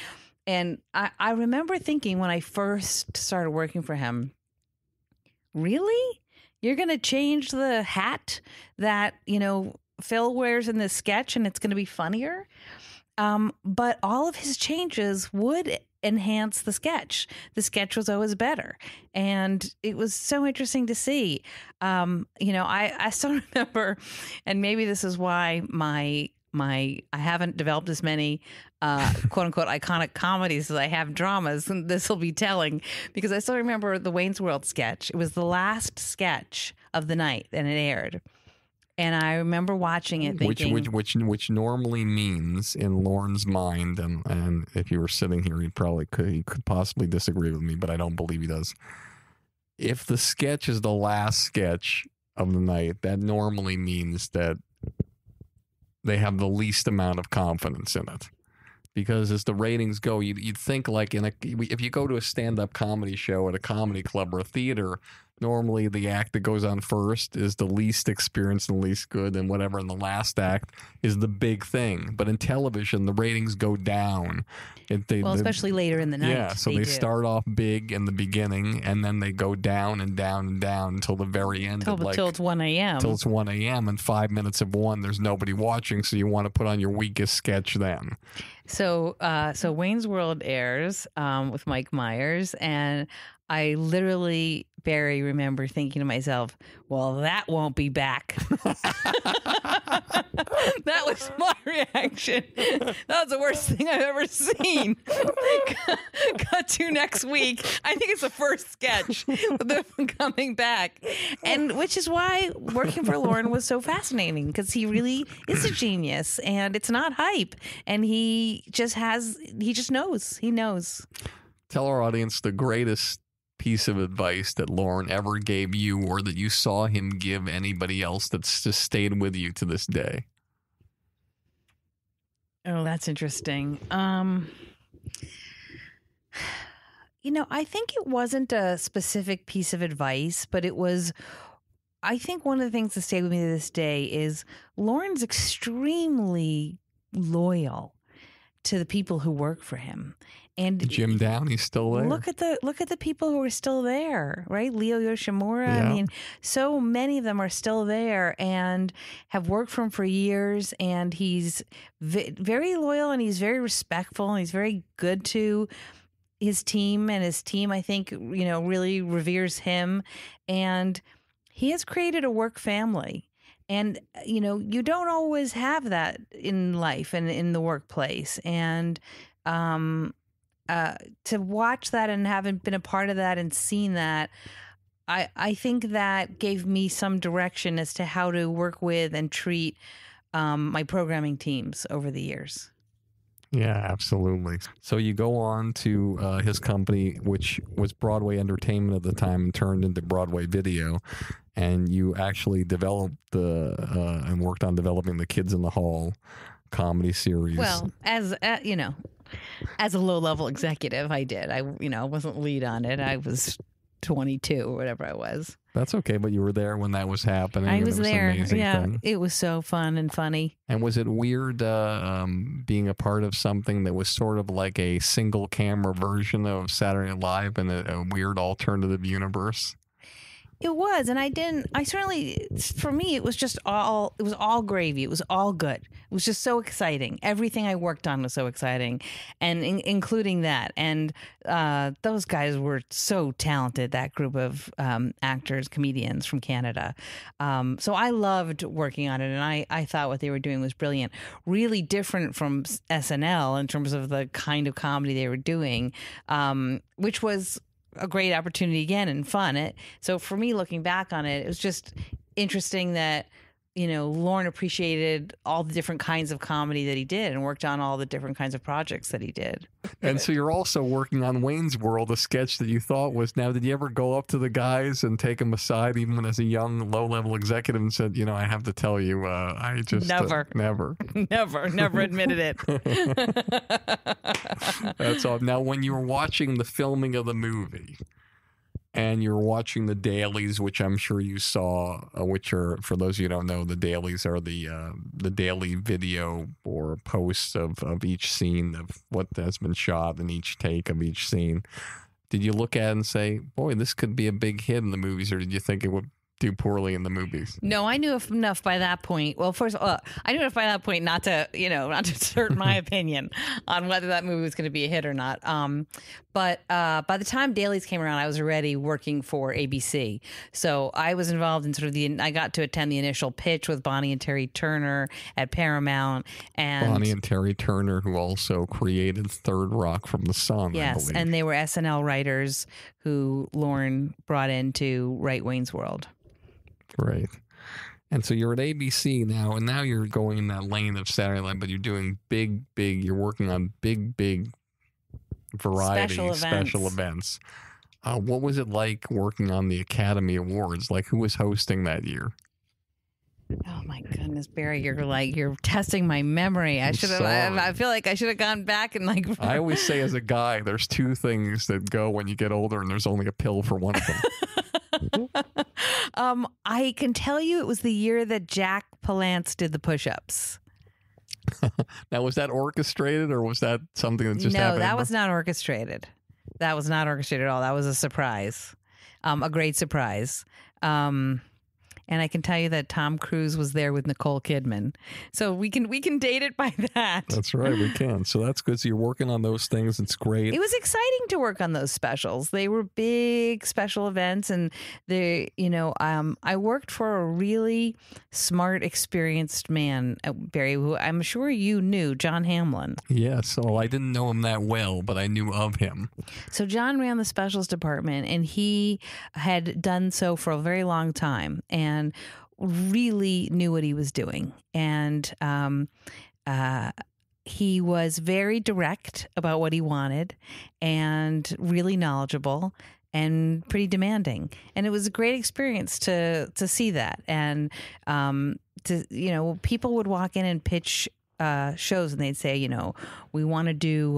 And I remember thinking when I first started working for him, really? You're going to change the hat that, Phil wears in this sketch and it's going to be funnier? But all of his changes would enhance the sketch. The sketch was always better. And it was so interesting to see. I still remember, and maybe this is why I haven't developed as many quote unquote iconic comedies as I have dramas, and this will be telling because I still remember the Wayne's World sketch. It was the last sketch of the night and it aired. And I remember watching it thinking... Which normally means in Lorne's mind, and if you were sitting here, he could possibly disagree with me, but I don't believe he does. If the sketch is the last sketch of the night, that normally means that they have the least amount of confidence in it. Because as the ratings go, you'd think like if you go to a stand-up comedy show at a comedy club or a theater, normally the act that goes on first is the least experienced and least good, and whatever in the last act is the big thing. But in television, the ratings go down. Especially later in the night. Yeah, so they start off big in the beginning, and then they go down and down and down until the very end. Until it's 1 a.m. Until it's 1 a.m. and 5 minutes of 1, there's nobody watching, so you want to put on your weakest sketch then. So Wayne's World airs with Mike Myers, and I literally, Barry, remember thinking to myself, well, that won't be back. That was my reaction. That was the worst thing I've ever seen. Cut to next week. I think it's the first sketch of them coming back. And which is why working for Lorne was so fascinating, because he really is a genius and it's not hype. And he just knows. He knows. Tell our audience the greatest piece of advice that Lorne ever gave you, or that you saw him give anybody else that's just stayed with you to this day. Oh, that's interesting. I think it wasn't a specific piece of advice, but it was, I think one of the things that stayed with me to this day is Lorne's extremely loyal to the people who work for him. And Jim Downey's still there. Look at the people who are still there, right? Leo Yoshimura. Yeah. I mean, so many of them are still there and have worked for him for years. And he's very loyal and he's very respectful and he's very good to his team. And his team, I think, really reveres him. And he has created a work family. And, you don't always have that in life and in the workplace. And, to watch that and having been a part of that and seen that, I think that gave me some direction as to how to work with and treat my programming teams over the years. Yeah, absolutely. So you go on to his company, which was Broadway Entertainment at the time and turned into Broadway Video, and you actually developed and worked on developing the Kids in the Hall comedy series. Well, as a low-level executive, I did. I wasn't lead on it. I was 22 or whatever I was. That's okay, but you were there when that was happening. I was there. Yeah, thing. It was so fun and funny. And was it weird being a part of something that was sort of like a single-camera version of Saturday Night Live in a weird alternative universe? It was, and for me, it was all gravy. It was all good. It was just so exciting. Everything I worked on was so exciting, and including that. And those guys were so talented, that group of actors, comedians from Canada. So I loved working on it, and I thought what they were doing was brilliant. Really different from SNL in terms of the kind of comedy they were doing, which was a great opportunity again and fun. So for me, looking back on it, it was just interesting that, Lorne appreciated all the different kinds of comedy that he did and worked on all the different kinds of projects that he did. And so you're also working on Wayne's World, a sketch that you thought was, now, did you ever go up to the guys and take them aside, even as a young, low-level executive, and said, I have to tell you, I just... Never. Never admitted it. That's all. Now, when you were watching the filming of the movie, and you're watching the dailies, which I'm sure you saw, which are, for those of you who don't know, the dailies are the daily video or posts of each scene of what has been shot in each take of each scene. Did you look at it and say, boy, this could be a big hit in the movies, or did you think it would do poorly in the movies? No, I knew enough by that point. Well, first of all, I knew enough by that point not to assert my opinion on whether that movie was going to be a hit or not. But by the time dailies came around, I was already working for ABC. So I was involved in sort of I got to attend the initial pitch with Bonnie and Terry Turner at Paramount. And Bonnie and Terry Turner, who also created Third Rock from the Sun. Yes, and they were SNL writers who Lorne brought in to write Wayne's World. Right. And so you're at ABC now, and now you're going in that lane of Saturday Night, but you're doing you're working on big variety special events. What was it like working on the Academy Awards? Like, who was hosting that year? Oh my goodness, Barry, you're testing my memory. I feel like I should have gone back and I always say as a guy, there's two things that go when you get older, and there's only a pill for one of them. I can tell you it was the year that Jack Palance did the push-ups. Now, was that orchestrated, or was that something that just happened? No, that was not orchestrated. That was not orchestrated at all. That was a surprise, a great surprise. And I can tell you that Tom Cruise was there with Nicole Kidman. So we can date it by that. That's right, we can. So that's good. So you're working on those things. It's great. It was exciting to work on those specials. They were big special events, and I worked for a really smart, experienced man, Barry, who I'm sure you knew, John Hamlin. Yes. So I didn't know him that well, but I knew of him. So John ran the specials department, and he had done so for a very long time, and really knew what he was doing. And he was very direct about what he wanted, and really knowledgeable and pretty demanding. And it was a great experience to see that. And people would walk in and pitch shows, and they'd say, we want to do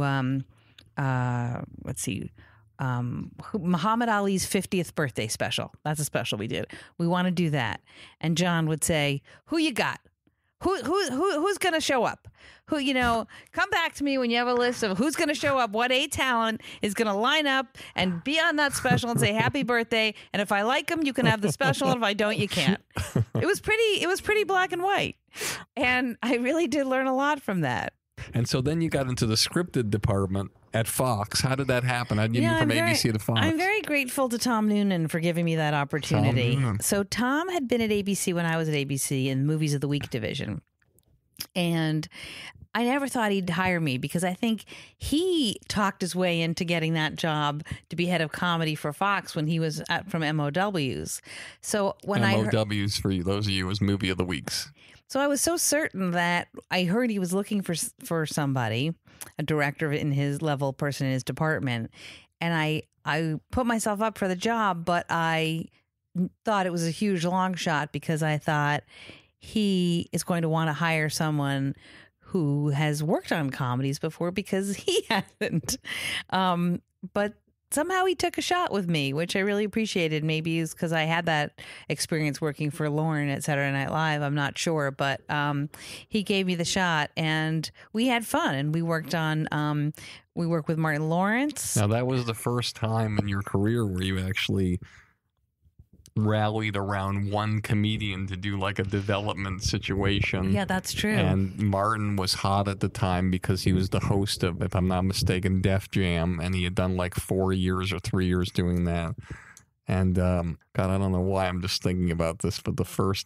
Muhammad Ali's 50th birthday special. That's a special we did. We want to do that. And John would say, who you got? Who's going to show up? Come back to me when you have a list of who's going to show up, what A talent is going to line up and be on that special and say happy birthday. And if I like them, you can have the special. And if I don't, you can't. It was pretty black and white. And I really did learn a lot from that. And so then you got into the scripted department at Fox. How did that happen? How did you move from ABC to Fox? I'm very grateful to Tom Noonan for giving me that opportunity. So Tom had been at ABC when I was at ABC in Movies of the Week division. And I never thought he'd hire me because I think he talked his way into getting that job to be head of comedy for Fox when he was from MOWs. So when MOWs, for you, those of you, was Movie of the Weeks. So I was so certain that I heard he was looking for somebody, a director in his level person in his department. And I put myself up for the job, but I thought it was a huge long shot because I thought he is going to want to hire someone who has worked on comedies before because he hasn't. But somehow he took a shot with me, which I really appreciated. Maybe it's because I had that experience working for Lorne at Saturday Night Live. I'm not sure, but he gave me the shot, and we had fun. And we worked on, we worked with Martin Lawrence. Now, that was the first time in your career where you actually rallied around one comedian to do like a development situation. Yeah, that's true. And Martin was hot at the time because he was the host of, if I'm not mistaken, Def Jam, and he had done like 4 years or 3 years doing that. And God, I don't know why I'm just thinking about this, but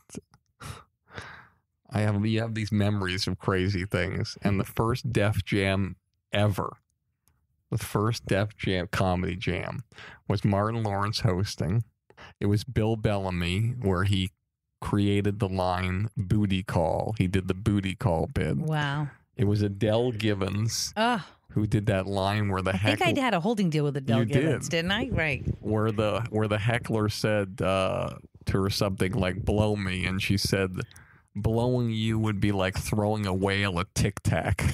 you have these memories of crazy things, and the first Def Jam ever, the first Def Jam comedy jam, was Martin Lawrence hosting. It was Bill Bellamy, where he created the line "booty call." He did the booty call bit. Wow. It was Adele Givens who did that line where the heckler. I think I had a holding deal with Adele Givens, didn't I? Right. Where the heckler said to her something like "blow me," and she said, "Blowing you would be like throwing a whale a Tic Tac."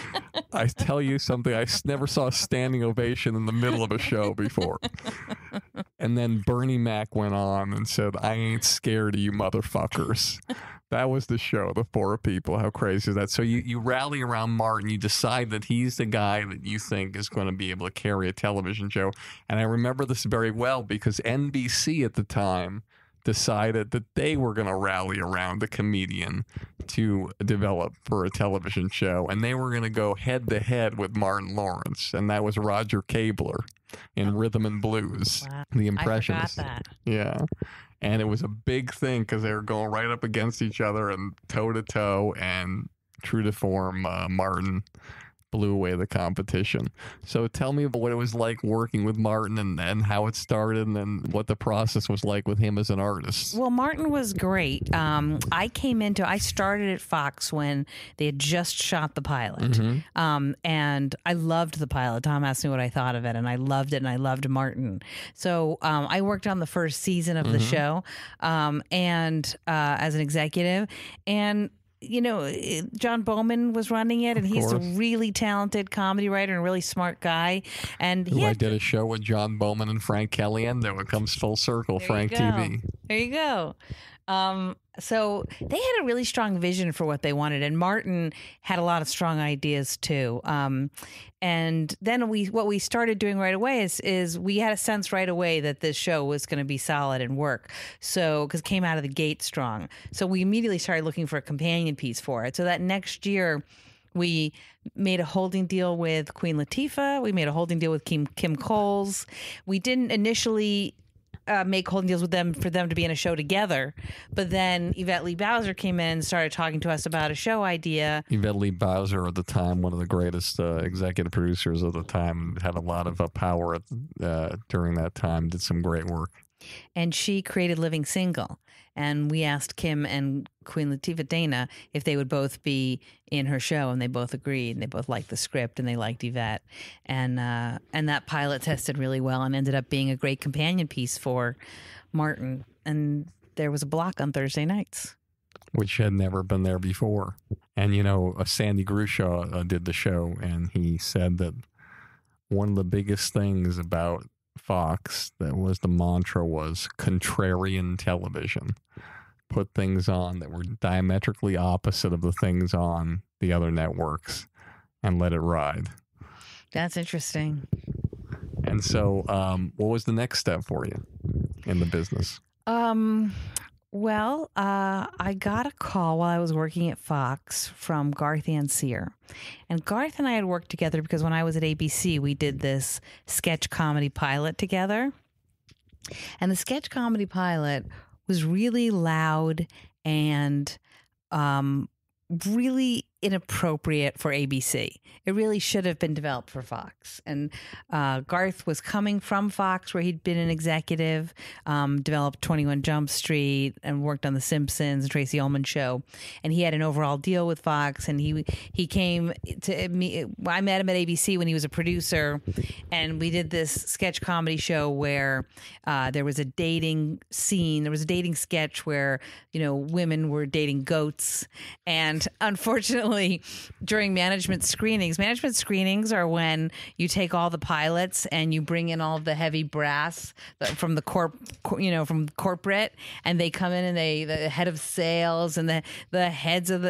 I tell you something, I never saw a standing ovation in the middle of a show before. And then Bernie Mac went on and said, I ain't scared of you motherfuckers. That was the show, the four people. How crazy is that? So you rally around Martin. You decide that he's the guy that you think is going to be able to carry a television show. And I remember this very well because NBC at the time decided that they were going to rally around a comedian to develop for a television show. And they were going to go head to head with Martin Lawrence. And that was Roger Cabler in Rhythm and Blues, Wow. the Impressionists. I forgot that. Yeah. And it was a big thing because they were going right up against each other and toe to toe. And true to form, Martin blew away the competition. So tell me about what it was like working with Martin and how it started and then what the process was like with him as an artist. Well, Martin was great. I started at Fox when they had just shot the pilot. And I loved the pilot. Tom asked me what I thought of it, and I loved it, and I loved Martin. So I worked on the first season of the show and as an executive. And John Bowman was running it, and he's a really talented comedy writer and a really smart guy. And I did a show with John Bowman and Frank Kelly, and there it comes full circle, Frank TV. There you go. So they had a really strong vision for what they wanted, and Martin had a lot of strong ideas too. And then what we started doing right away is we had a sense right away that this show was going to be solid and work. So because it came out of the gate strong, so we immediately started looking for a companion piece for it. So that next year, we made a holding deal with Queen Latifah. We made a holding deal with Kim Coles. We didn't initially make holding deals with them for them to be in a show together. But then Yvette Lee Bowser came in and started talking to us about a show idea. Yvette Lee Bowser at the time, one of the greatest executive producers of the time, had a lot of power during that time, did some great work. And she created Living Single. And we asked Kim and Queen Latifah Dana if they would both be in her show, and they both agreed. And they both liked the script, and they liked Yvette. And that pilot tested really well and ended up being a great companion piece for Martin. And there was a block on Thursday nights, which had never been there before. And Sandy Grushaw did the show, and he said that one of the biggest things about Fox, that was the mantra, was contrarian television. Put things on that were diametrically opposite of the things on the other networks and let it ride. That's interesting. And so what was the next step for you in the business? Well, I got a call while I was working at Fox from Garth Anseer. And Garth and I had worked together because when I was at ABC, we did this sketch comedy pilot together. And the sketch comedy pilot was really loud and really inappropriate for ABC. It really should have been developed for Fox. And Garth was coming from Fox, where he'd been an executive, developed 21 Jump Street, and worked on The Simpsons and Tracy Ullman Show. And he had an overall deal with Fox. And he came to me. I met him at ABC when he was a producer, and we did this sketch comedy show where there was a dating scene. There was a dating sketch where women were dating goats, and unfortunately, during management screenings are when you take all the pilots and you bring in all the heavy brass from the from corporate, and they come in and the head of sales and the heads of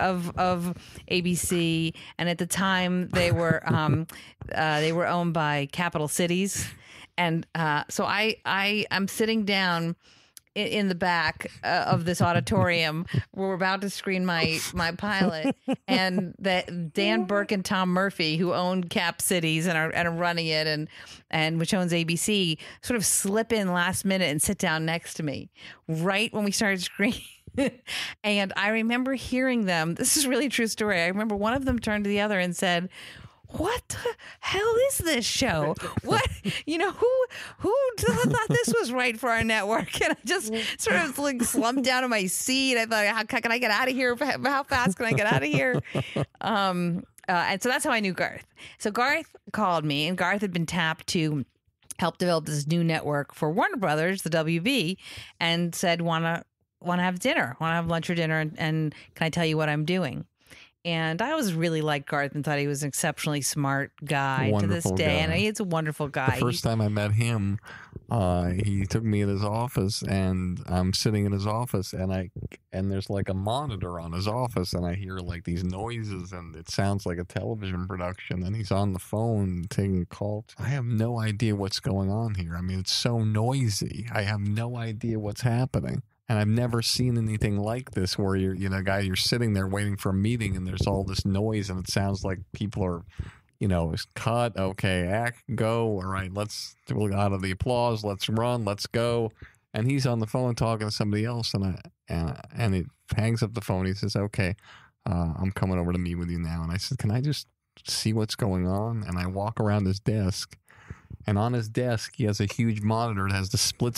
ABC, and at the time they were owned by Capital Cities, and so I'm sitting down in the back of this auditorium where we're about to screen my pilot, and that Dan Burke and Tom Murphy, who own Cap Cities and are running it, and which owns ABC, sort of slip in last minute and sit down next to me right when we started screening. And I remember hearing them. This is really a true story. I remember one of them turned to the other and said, "What the hell is this show? What, who thought this was right for our network?" And I just sort of slumped down in my seat. I thought, how can I get out of here? How fast can I get out of here? And so that's how I knew Garth. So Garth called me, and Garth had been tapped to help develop this new network for Warner Brothers, the WB, and said, want to have dinner, want to have lunch or dinner, and can I tell you what I'm doing? And I always really liked Garth and thought he was an exceptionally smart guy to this day. And he's a wonderful guy. The first time I met him, he took me in his office, and I'm sitting in his office, and there's like a monitor on his office, and I hear like these noises, and it sounds like a television production, and he's on the phone taking calls. I have no idea what's going on here. I mean, it's so noisy. I have no idea what's happening. And I've never seen anything like this where you're sitting there waiting for a meeting and there's all this noise and it sounds like people are, cut, okay, act, go, all right, let's do out of the applause, let's run, let's go. And he's on the phone talking to somebody else and he hangs up the phone. He says, okay, I'm coming over to meet with you now. And I said, can I just see what's going on? And I walk around his desk. And on his desk, he has a huge monitor that has the split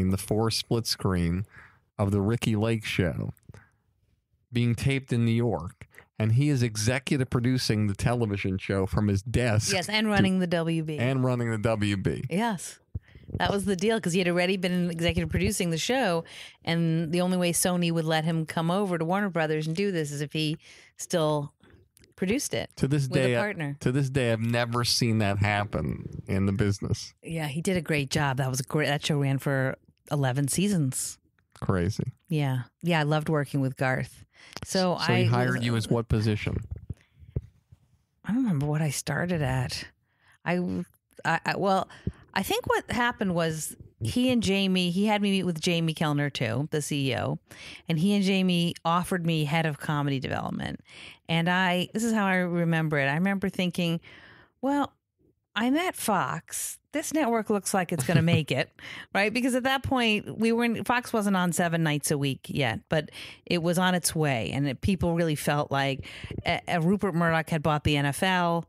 screen of the Ricky Lake show being taped in New York. And he is executive producing the television show from his desk. Yes, and running the WB. And running the WB. Yes. That was the deal, because he had already been executive producing the show, and the only way Sony would let him come over to Warner Brothers and do this is if he still produced it with a partner. To this day, I've never seen that happen in the business. Yeah, he did a great job. That show ran for 11 seasons. Crazy. Yeah. Yeah, I loved working with Garth. So he hired you as what position? I don't remember what I started at. Well, I think what happened was he had me meet with Jamie Kellner too, the CEO, and he and Jamie offered me head of comedy development. And this is how I remember it. I remember thinking, well, I'm at Fox. This network looks like it's going to make it, right? Because at that point, Fox wasn't on 7 nights a week yet, but it was on its way. And people really felt like Rupert Murdoch had bought the NFL.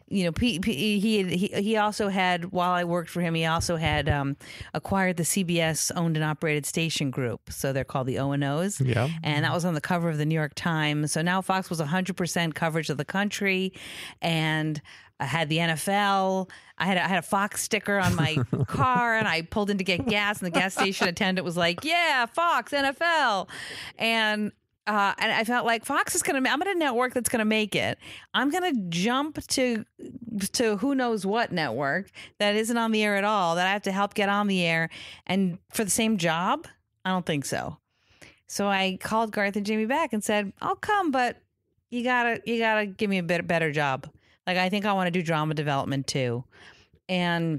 He also had, while I worked for him, he also had acquired the CBS owned and operated station group. So they're called the O&Os. Yeah. And that was on the cover of the New York Times. So now Fox was 100% coverage of the country. And I had the NFL. I had a Fox sticker on my car, and I pulled in to get gas, and the gas station attendant was like, "Yeah, Fox NFL," and I felt like Fox is I'm at a network that's gonna make it. I'm gonna jump to who knows what network that isn't on the air at all, that I have to help get on the air, and for the same job, I don't think so. So I called Garth and Jamie back and said, "I'll come, but you gotta give me a better job." Like, I think I want to do drama development too. And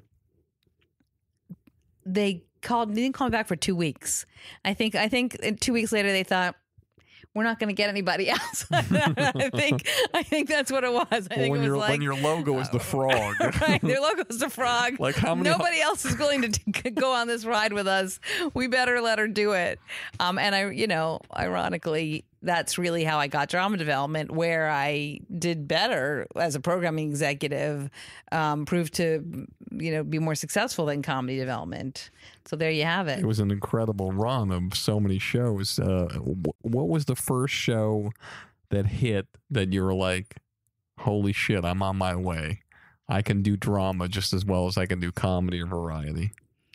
they didn't call me back for 2 weeks. I think 2 weeks later they thought, we're not going to get anybody else. I think that's what it was. When your logo is the frog. Right, their logo is the frog. Like, how many? Nobody else is willing to go on this ride with us. We better let her do it. And ironically, that's really how I got drama development, where I did better as a programming executive, proved to, be more successful than comedy development. So there you have it. It was an incredible run of so many shows. What was the first show that hit that you were like, holy shit, I'm on my way. I can do drama just as well as I can do comedy or variety?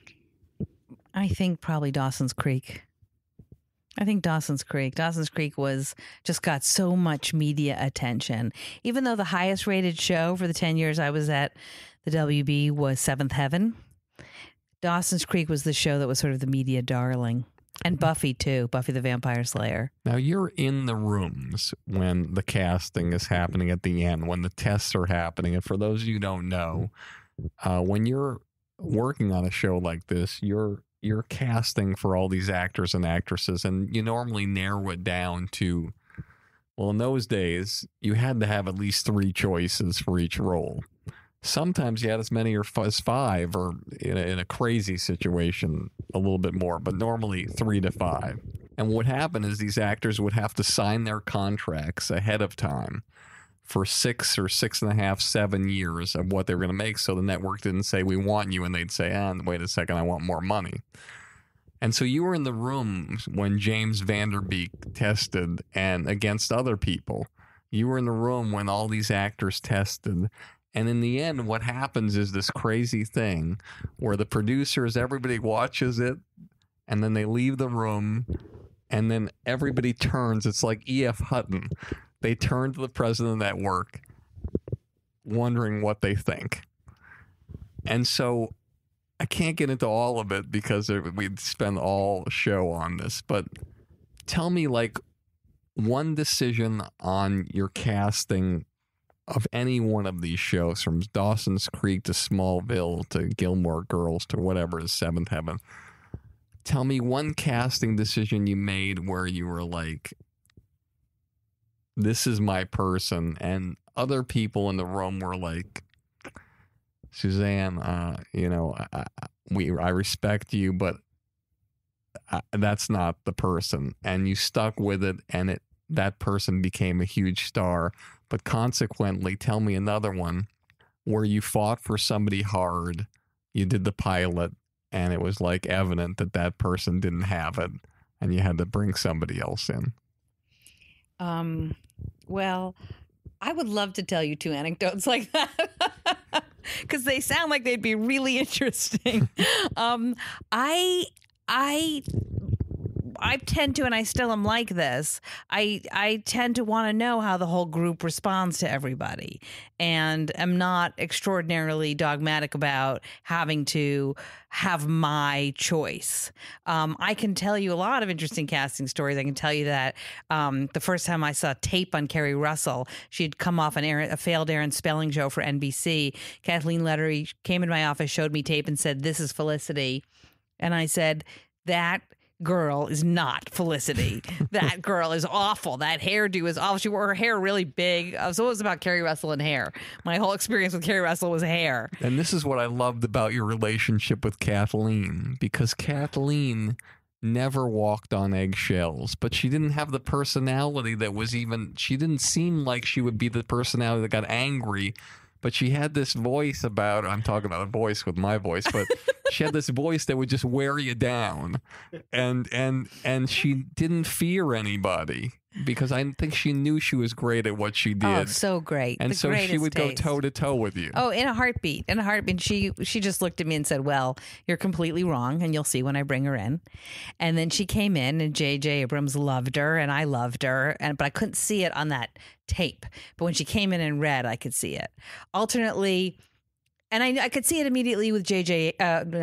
I think probably Dawson's Creek. Dawson's Creek just got so much media attention. Even though the highest rated show for the 10 years I was at the WB was Seventh Heaven, Dawson's Creek was the show that was sort of the media darling. And Buffy too, Buffy the Vampire Slayer. Now you're in the rooms when the casting is happening at the end, when the tests are happening. And for those of you who don't know, when you're working on a show like this, you're casting for all these actors and actresses, and you normally narrow it down to, well, in those days, you had to have at least 3 choices for each role. Sometimes you had as many as 5, or in a crazy situation, a little bit more, but normally 3 to 5. And what happened is these actors would have to sign their contracts ahead of time for 6 or 6.5, 7 years of what they were going to make. So the network didn't say, we want you. And they'd say, wait a second, I want more money. And so you were in the room when James Vanderbeek tested, and against other people. You were in the room when all these actors tested. And in the end, what happens is this crazy thing where the producers, everybody watches it, and then they leave the room, and then everybody turns. It's like E.F. Hutton. they turn to the president of the network wondering what they think. And so I can't get into all of it because we'd spend all show on this, but tell me like one decision on your casting of any one of these shows, from Dawson's Creek to Smallville to Gilmore Girls to whatever is Seventh Heaven. Tell me one casting decision you made where you were like, this is my person, and other people in the room were like, Suzanne, you know, I respect you, but that's not the person. And you stuck with it, and that person became a huge star. But consequently, tell me another one where you fought for somebody hard, you did the pilot, and it was like evident that that person didn't have it, and you had to bring somebody else in. Well, I would love to tell you two anecdotes like that because they sound like they'd be really interesting. I tend to, and I still am like this, I tend to want to know how the whole group responds to everybody, and am not extraordinarily dogmatic about having to have my choice. I can tell you a lot of interesting casting stories. I can tell you that the first time I saw tape on Kerry Russell, she'd come off a failed Aaron Spelling show for NBC. Kathleen Lettery came into my office, showed me tape, and said, "This is Felicity." And I said, "That girl is not Felicity. That girl is awful. That hairdo is awful. She wore her hair really big." So it was about Kerry Russell and hair. My whole experience with Kerry Russell was hair. And this is what I loved about your relationship with Kathleen, because Kathleen never walked on eggshells, but she didn't have the personality that was she didn't seem like she would be the personality that got angry. But she had this voice about, I'm talking about a voice with my voice, but she had this voice that would just wear you down. And she didn't fear anybody because I think she knew she was great at what she did. Oh, so great. And the so she would taste. go toe to toe with you. Oh, in a heartbeat. In a heartbeat. She just looked at me and said, "Well, you're completely wrong, and you'll see when I bring her in." And then she came in, and J.J. Abrams loved her, and I loved her, but I couldn't see it on that tape. But when she came in and read, I could see it. Alternately, and I could see it immediately with James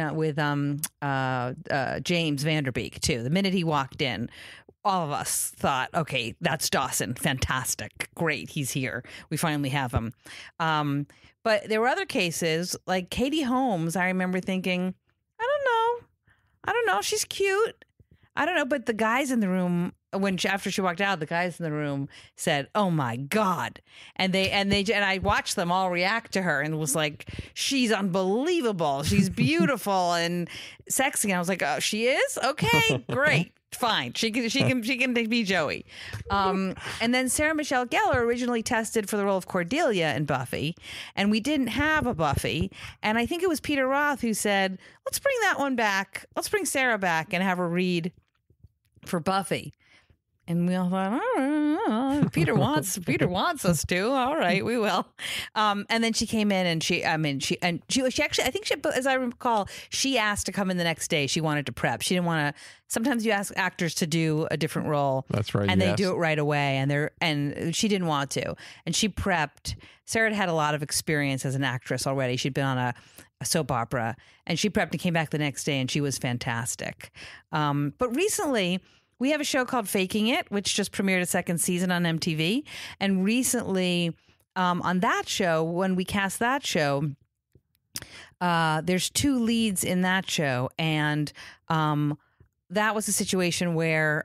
Vanderbeek too. The minute he walked in, all of us thought, "Okay, that's Dawson. Fantastic. Great. He's here. We finally have him." But there were other cases like Katie Holmes. I remember thinking, I don't know. She's cute. I don't know. But the guys in the room, after she walked out, the guys in the room said, "Oh my God." And I watched them all react to her and was like, "She's unbelievable. She's beautiful and sexy." And I was like, "Oh, she is? Okay, great. Fine. She can be Joey." And then Sarah Michelle Gellar originally tested for the role of Cordelia in Buffy, and we didn't have a Buffy. And I think it was Peter Roth who said, "Let's bring that one back. Let's bring Sarah back and have her read for Buffy." And we all thought, "Oh, Peter wants us to. All right, we will." And then she came in, and she actually, I think as I recall, she asked to come in the next day. She wanted to prep. She didn't want to. Sometimes you ask actors to do a different role. That's right. And yes. they do it right away, and she didn't want to. And she prepped. Sarah had a lot of experience as an actress already. She'd been on a soap opera, and she prepped and came back the next day, and she was fantastic. But recently, we have a show called Faking It, which just premiered a second season on MTV. And recently, on that show, when we cast that show, there's two leads in that show. And that was a situation where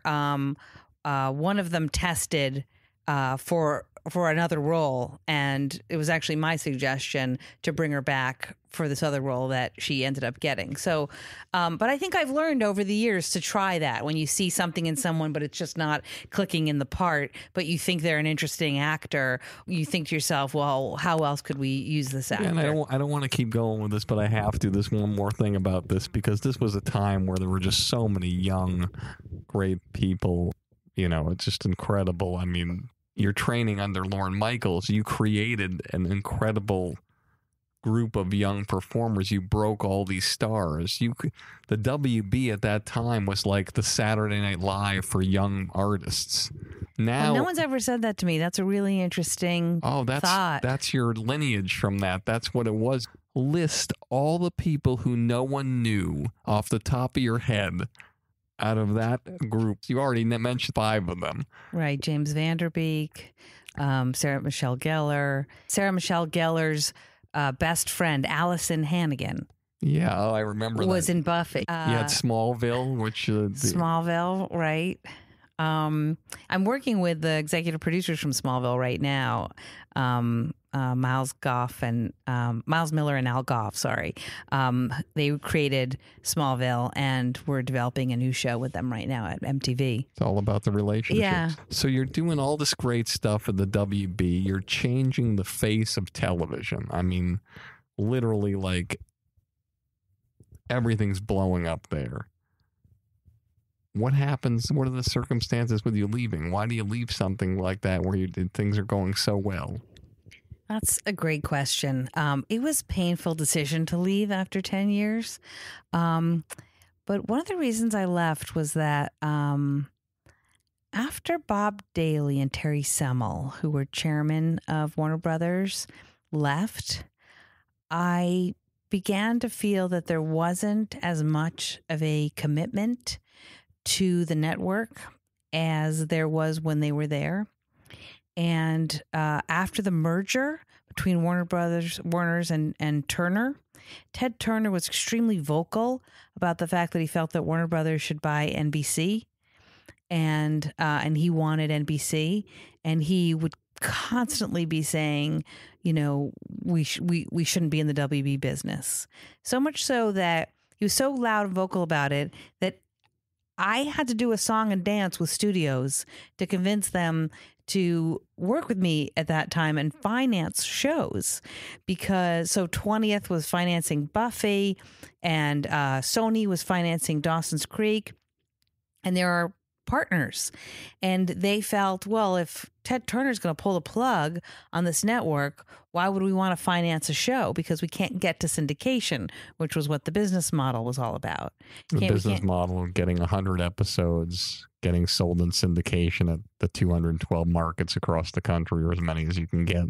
one of them tested for another role, and it was actually my suggestion to bring her back for this other role that she ended up getting. So, but I think I've learned over the years to try that when you see something in someone, but it's just not clicking in the part, but you think they're an interesting actor, you think to yourself, well, how else could we use this actor? And I don't want to keep going with this, but I have to. There's one more thing about this, because this was a time where there were just so many young, great people. You know, it's just incredible. I mean, you're training under Lorne Michaels. You created an incredible group of young performers. You broke all these stars. The WB at that time was like the Saturday Night Live for young artists. Now, well, no one's ever said that to me. That's a really interesting thought. That's your lineage from that. That's what it was. List all the people who no one knew off the top of your head out of that group. You already mentioned 5 of them. Right. James Vanderbeek, Sarah Michelle Gellar, Sarah Michelle Gellar's best friend, Allison Hannigan. Yeah, I remember was that. in Buffy. You had Smallville, which... Smallville, right. I'm working with the executive producers from Smallville right now, Miles Goff and Miles Miller and Al Goff. Sorry, they created Smallville, and we're developing a new show with them right now at MTV. It's all about the relationships. Yeah. So you're doing all this great stuff at the WB. You're changing the face of television. I mean, literally, like everything's blowing up there. What happens? What are the circumstances with you leaving? Why do you leave something like that where things are going so well? That's a great question. It was a painful decision to leave after 10 years. But one of the reasons I left was that after Bob Daly and Terry Semel, who were chairman of Warner Brothers, left, I began to feel that there wasn't as much of a commitment to the network as there was when they were there. And after the merger between Warner's and Turner, Ted Turner was extremely vocal about the fact that he felt that Warner Brothers should buy NBC, and he wanted NBC, and he would constantly be saying, you know, we shouldn't be in the WB business. So much so that he was so loud and vocal about it that I had to do a song and dance with studios to convince them to work with me at that time and finance shows, because 20th was financing Buffy, and Sony was financing Dawson's Creek, and there are partners, and they felt, well, if Ted Turner's going to pull the plug on this network, why would we want to finance a show? Because we can't get to syndication, which was what the business model was all about. The business model of getting 100 episodes, getting sold in syndication at the 212 markets across the country, or as many as you can get.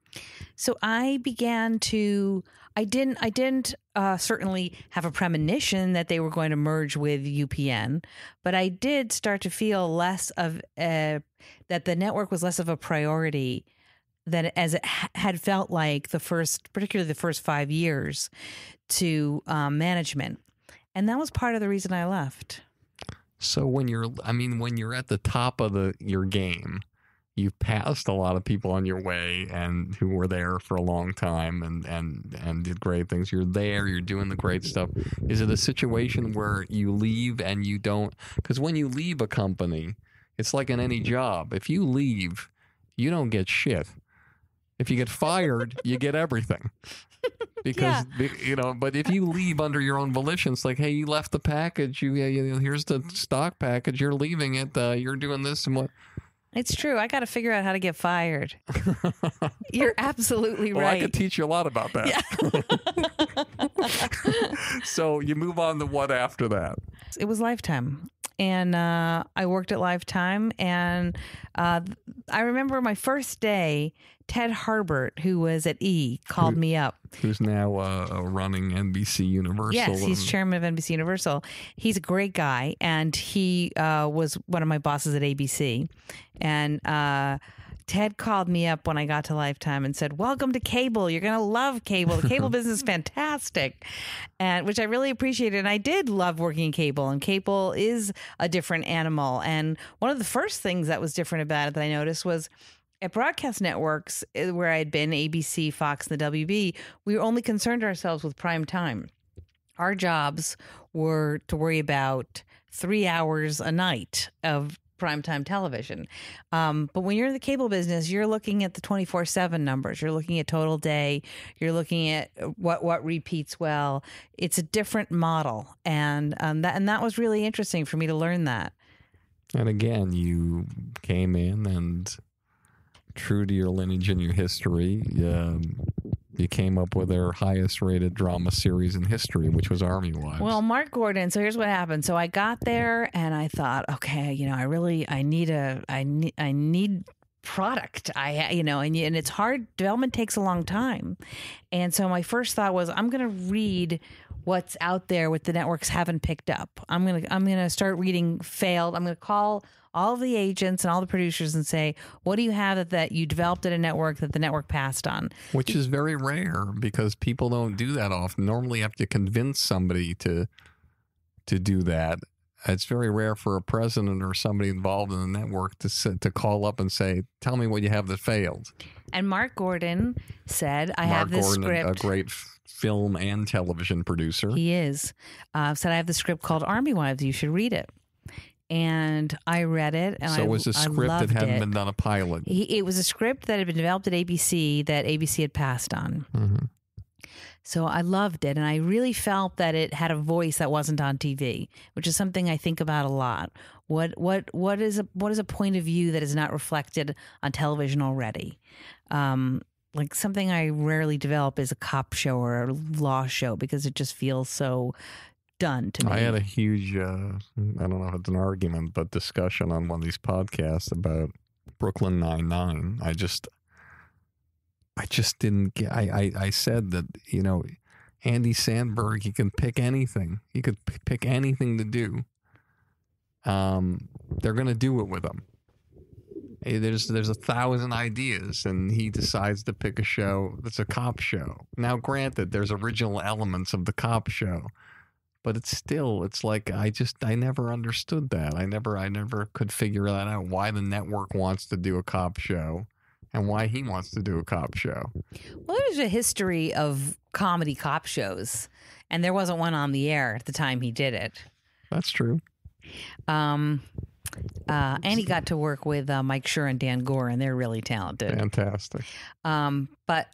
So I began to, I didn't certainly have a premonition that they were going to merge with UPN, but I did start to feel less of, that the network was less of a priority than as it had felt like particularly the first 5 years to management. And that was part of the reason I left. So when you're at the top of your game, you've passed a lot of people on your way and who were there for a long time and did great things. You're there, you're doing the great stuff. Is it a situation where you leave and you don't? Because when you leave a company, it's like in any job. If you leave, you don't get shit. If you get fired, you get everything. Because, but if you leave under your own volition, it's like, hey, you left the package. Here's the stock package. You're leaving it. You're doing this and what. It's true. I got to figure out how to get fired. You're absolutely right. Well, I could teach you a lot about that. Yeah. So you move on to what after that? It was Lifetime. And I worked at Lifetime. And I remember my first day, Ted Harbert, who was at E, called me up. Who's now running NBC Universal. Yes, he's chairman of NBC Universal. He's a great guy, and he was one of my bosses at ABC. And Ted called me up when I got to Lifetime and said, welcome to cable. You're going to love cable. The cable business is fantastic, and which I really appreciated. And I did love working in cable, and cable is a different animal. And one of the first things that was different about it that I noticed was at broadcast networks where I had been, ABC, Fox, and the WB, we only concerned ourselves with prime time. Our jobs were to worry about 3 hours a night of primetime television. But when you're in the cable business, you're looking at the 24/7 numbers. You're looking at total day. You're looking at what repeats well. It's a different model. And that was really interesting for me to learn that. And again, you came in and true to your lineage and your history, you came up with their highest rated drama series in history, which was Army Wives. Well, Mark Gordon. So here's what happened. So I got there and I thought, okay, I need product. And it's hard. Development takes a long time. And so my first thought was, I'm going to read what's out there what the networks haven't picked up. I'm going to start reading failed. I'm going to call all of the agents and all the producers and say, what do you have that you developed at a network that the network passed on? Which is very rare because people don't do that often. Normally you have to convince somebody to do that. It's very rare for a president or somebody involved in the network to call up and say, tell me what you have that failed. And Mark Gordon said, I have this script. A great film and television producer. He is. Said, I have the script called Army Wives. You should read it. And I read it. And so it was a script that hadn't been done a pilot. It was a script that had been developed at ABC that ABC had passed on. Mm-hmm. So I loved it, and I really felt that it had a voice that wasn't on TV, which is something I think about a lot. What is a point of view that is not reflected on television already? Like something I rarely develop is a cop show or a law show because it just feels so done to me. I had a huge, I don't know if it's an argument, but discussion on one of these podcasts about Brooklyn Nine-Nine. I just didn't get. I said that Andy Samberg, he can pick anything. He could pick anything to do. They're going to do it with him. There's 1,000 ideas, and he decides to pick a show that's a cop show. Now, granted, there's original elements of the cop show, but it's like I never understood that. I never could figure that out. Why the network wants to do a cop show. And why he wants to do a cop show. Well, there's a history of comedy cop shows, and there wasn't one on the air at the time he did it. That's true. And he got to work with Mike Schur and Dan Gore, and they're really talented. Fantastic. But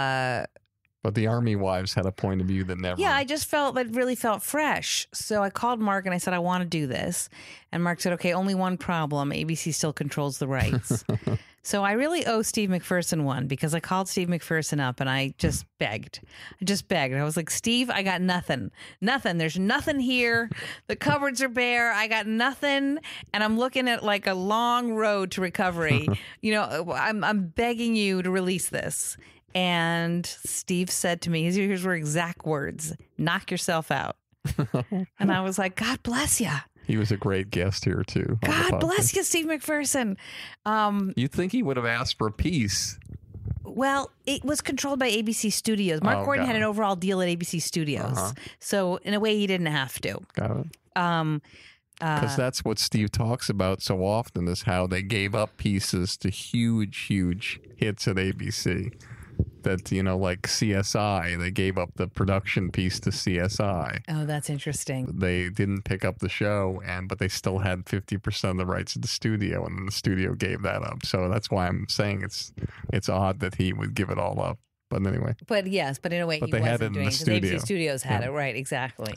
the Army Wives had a point of view that never. Yeah, I just really felt fresh. So I called Mark and I said, I want to do this. And Mark said, okay, only one problem. ABC still controls the rights. So I really owe Steve McPherson one because I called Steve McPherson up and I just begged. I was like, Steve, I got nothing. Nothing. There's nothing here. The cupboards are bare. I got nothing. And I'm looking at like a long road to recovery. I'm begging you to release this. And Steve said to me, here's her exact words, knock yourself out. And I was like, God bless you. He was a great guest here, too. God bless you, Steve McPherson. You'd think he would have asked for a piece. Well, it was controlled by ABC Studios. Mark Gordon had an overall deal at ABC Studios. Uh-huh. So, in a way, he didn't have to. Got it. Because that's what Steve talks about so often is how they gave up pieces to huge, huge hits at ABC. That, like CSI, they gave up the production piece to CSI. Oh, that's interesting. They didn't pick up the show, but they still had 50% of the rights at the studio, and the studio gave that up. So that's why I'm saying it's odd that he would give it all up. But anyway. But yes, but in a way he wasn't doing it because ABC Studios had it, right, exactly.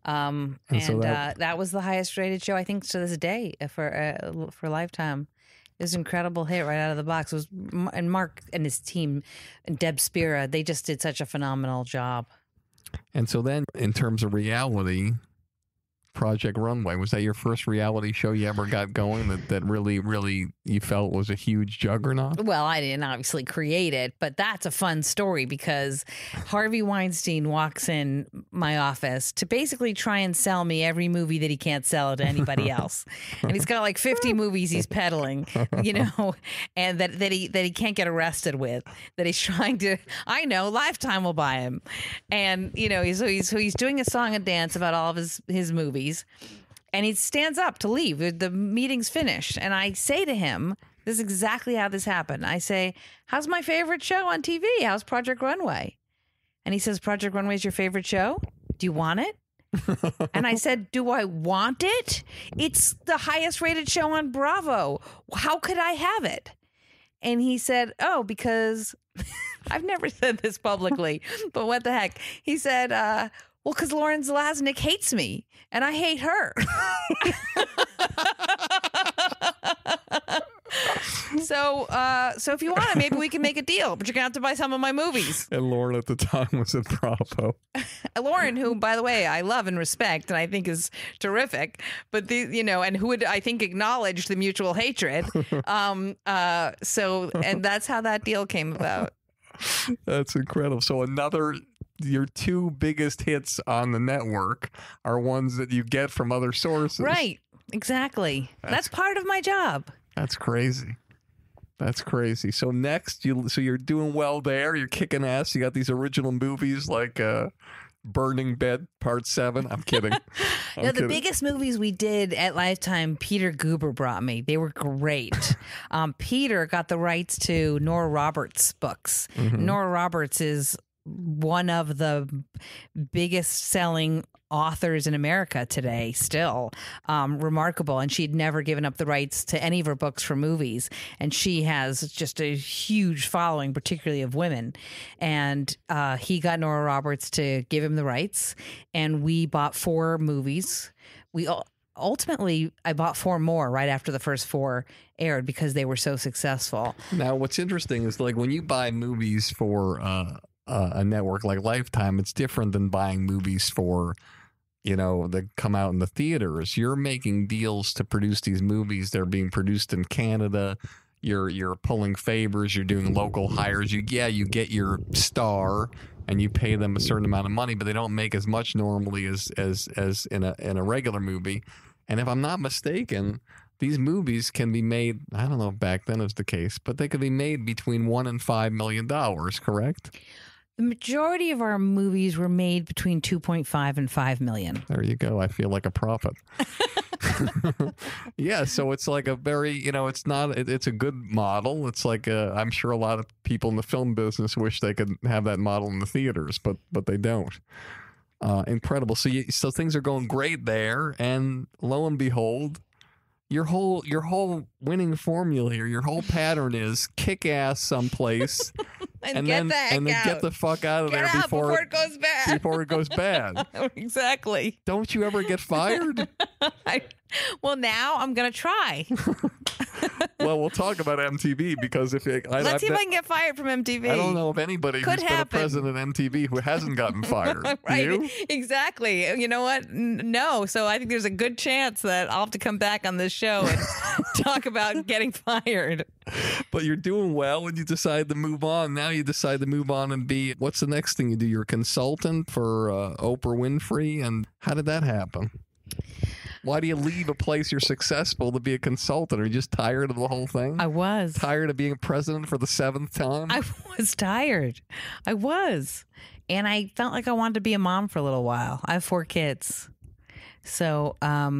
That was the highest rated show, I think, to this day for Lifetime. It was an incredible hit right out of the box. And Mark and his team and Deb Spira, they just did such a phenomenal job. And so then, in terms of reality, Project Runway, was that your first reality show you ever got going that really, really you felt was a huge juggernaut? Well, I didn't obviously create it, but that's a fun story because Harvey Weinstein walks in my office to basically try and sell me every movie that he can't sell to anybody else. And he's got like 50 movies he's peddling, and that he can't get arrested with, that he's trying to, I know, Lifetime will buy him. And, he's doing a song and dance about all of his movies. And he stands up to leave. The meeting's finished. And I say to him, this is exactly how this happened. I say, how's my favorite show on TV? How's Project Runway? And he says, Project Runway is your favorite show? Do you want it? And I said, do I want it? It's the highest rated show on Bravo. How could I have it? And he said, oh, because I've never said this publicly, but what the heck? He said, well, because Lauren Zalaznick hates me, and I hate her. So if you want it, maybe we can make a deal, but you're going to have to buy some of my movies. And Lorne at the time was at Bravo. Lorne, who, by the way, I love and respect and I think is terrific, but and who would, I think, acknowledge the mutual hatred. And that's how that deal came about. That's incredible. So your two biggest hits on the network are ones that you get from other sources. Right. Exactly. That's part of my job. That's crazy. That's crazy. So next, you're doing well there. You're kicking ass. You got these original movies like Burning Bed Part 7. I'm kidding. The biggest movies we did at Lifetime, Peter Guber brought me. They were great. Peter got the rights to Nora Roberts' books. Mm-hmm. Nora Roberts is one of the biggest selling authors in America today, still remarkable. And she'd never given up the rights to any of her books for movies. And she has just a huge following, particularly of women. And he got Nora Roberts to give him the rights. And we bought 4 movies. Ultimately, I bought 4 more right after the first 4 aired because they were so successful. Now, what's interesting is like when you buy movies for a network like Lifetime, it's different than buying movies for, that come out in the theaters. You're making deals to produce these movies. They're being produced in Canada. You're pulling favors. You're doing local hires. You get your star and you pay them a certain amount of money, but they don't make as much normally as in a regular movie. And if I'm not mistaken, these movies can be made, I don't know if back then was the case, but they could be made between $1 and $5 million, correct? The majority of our movies were made between 2.5 and 5 million. There you go. I feel like a prophet. Yeah, so it's like a very, it's a good model. It's like I'm sure a lot of people in the film business wish they could have that model in the theaters, but they don't. Incredible. So things are going great there, and lo and behold, your whole winning formula here, your whole pattern is kick ass someplace and then get the fuck out of there before it goes bad. Before it goes bad. Exactly. Don't you ever get fired? Well, now I'm gonna try. Well, we'll talk about MTV because let's see if I can get fired from MTV. I don't know of anybody who's been a president of MTV who hasn't gotten fired. Right? You? Exactly. You know what? No. So I think there's a good chance that I'll have to come back on this show and talk about getting fired. But you're doing well, and you decide to move on. Now you decide to move on and be. What's the next thing you do? You're a consultant for Oprah Winfrey, and how did that happen? Why do you leave a place you're successful to be a consultant? Are you just tired of the whole thing? I was. Tired of being president for the 7th time? I was tired. I was. And I felt like I wanted to be a mom for a little while. I have 4 kids. So,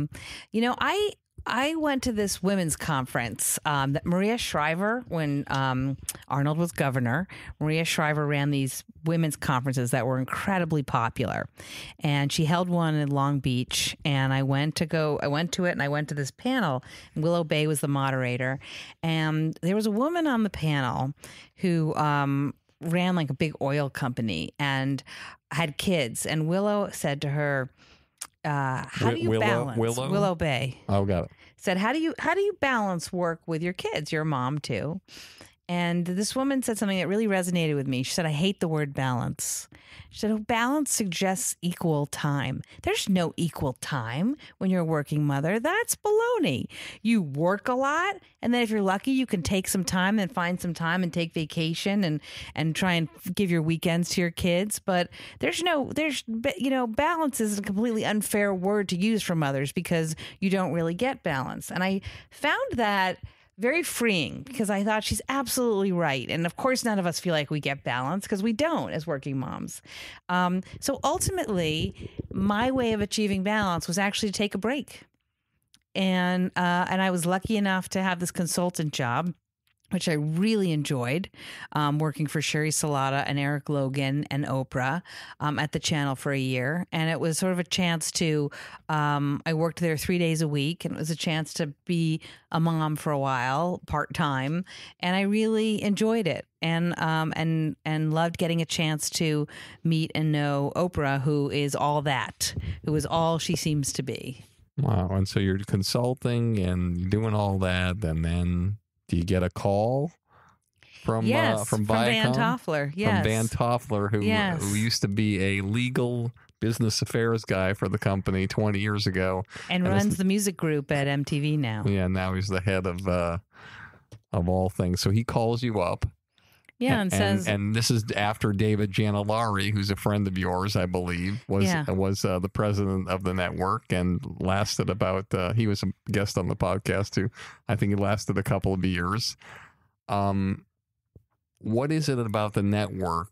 I went to this women's conference that Maria Shriver, when Arnold was governor, Maria Shriver ran these women's conferences that were incredibly popular. And she held one in Long Beach, and I went to it, and I went to this panel. Willow Bay was the moderator. And there was a woman on the panel who ran like a big oil company and had kids. And Willow said to her, how do you balance Willow Bay? Oh, got it. Said, how do you balance work with your kids? You're a mom too. And this woman said something that really resonated with me. She said, I hate the word balance. She said, oh, balance suggests equal time. There's no equal time when you're a working mother. That's baloney. You work a lot, and then if you're lucky, you can take some time and find some time and take vacation and try and give your weekends to your kids. But balance is a completely unfair word to use for mothers because you don't really get balance. And I found that very freeing because I thought she's absolutely right. And of course, none of us feel like we get balance because we don't as working moms. So ultimately, my way of achieving balance was actually to take a break. And I was lucky enough to have this consultant job, which I really enjoyed, working for Sherry Salata and Eric Logan and Oprah at the channel for a year. And it was sort of a chance to, I worked there 3 days a week, and it was a chance to be a mom for a while, part-time. And I really enjoyed it and loved getting a chance to meet and know Oprah, who is all that, who is all she seems to be. Wow. And so you're consulting and doing all that, and then Do you get a call from Yes, from Van Viacom? Toffler. Yes. From Van Toffler, who used to be a legal business affairs guy for the company 20 years ago. And runs the music group at MTV now. Yeah, now he's the head of all things. So he calls you up. Yeah, and says... And this is after David Janellari, who's a friend of yours, I believe, was the president of the network and lasted about... he was a guest on the podcast, too. I think he lasted a couple of years. What is it about the network?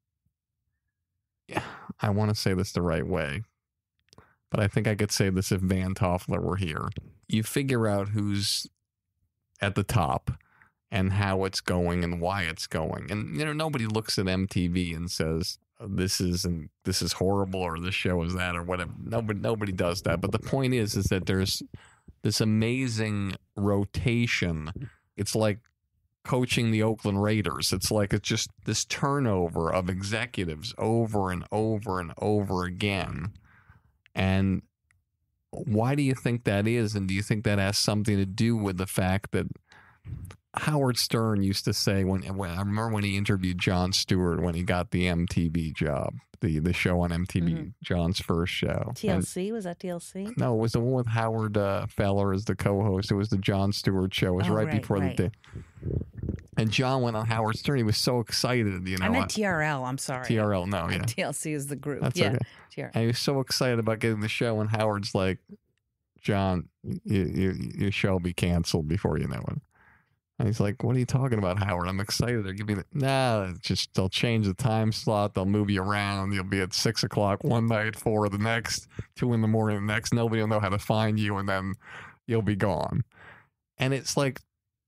I want to say this the right way, but I think I could say this if Van Toffler were here. You figure out who's at the top and how it's going and why it's going. And, nobody looks at MTV and says, this is horrible or this show is that or whatever. Nobody does that. But the point is that there's this amazing rotation. It's like coaching the Oakland Raiders. It's just this turnover of executives over and over and over again. And why do you think that is? And do you think that has something to do with the fact that Howard Stern used to say when I remember when he interviewed Jon Stewart when he got the MTV job, the show on MTV, John's first show. TLC? Was that TLC? No, it was the one with Howard Feller as the co-host. It was the Jon Stewart show. It was before the day. And John went on Howard Stern. He was so excited. I meant TRL. I'm sorry. TRL, no, yeah. TLC is the group. That's yeah. Okay. TRL. And he was so excited about getting the show, and Howard's like, John, your show will be canceled before you know it. And he's like, what are you talking about, Howard? I'm excited. They're giving they'll change the time slot. They'll move you around. You'll be at 6 o'clock one night, 4 the next, 2 in the morning the next. Nobody will know how to find you, and then you'll be gone. And it's like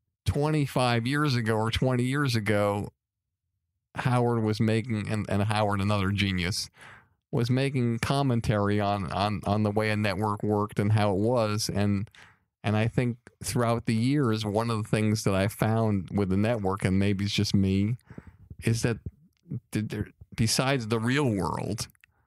25 years ago or 20 years ago, Howard was making, and Howard, another genius, was making commentary on the way a network worked and how it was. And I think throughout the years, one of the things that I found with the network, and maybe it's just me, is that besides the real world,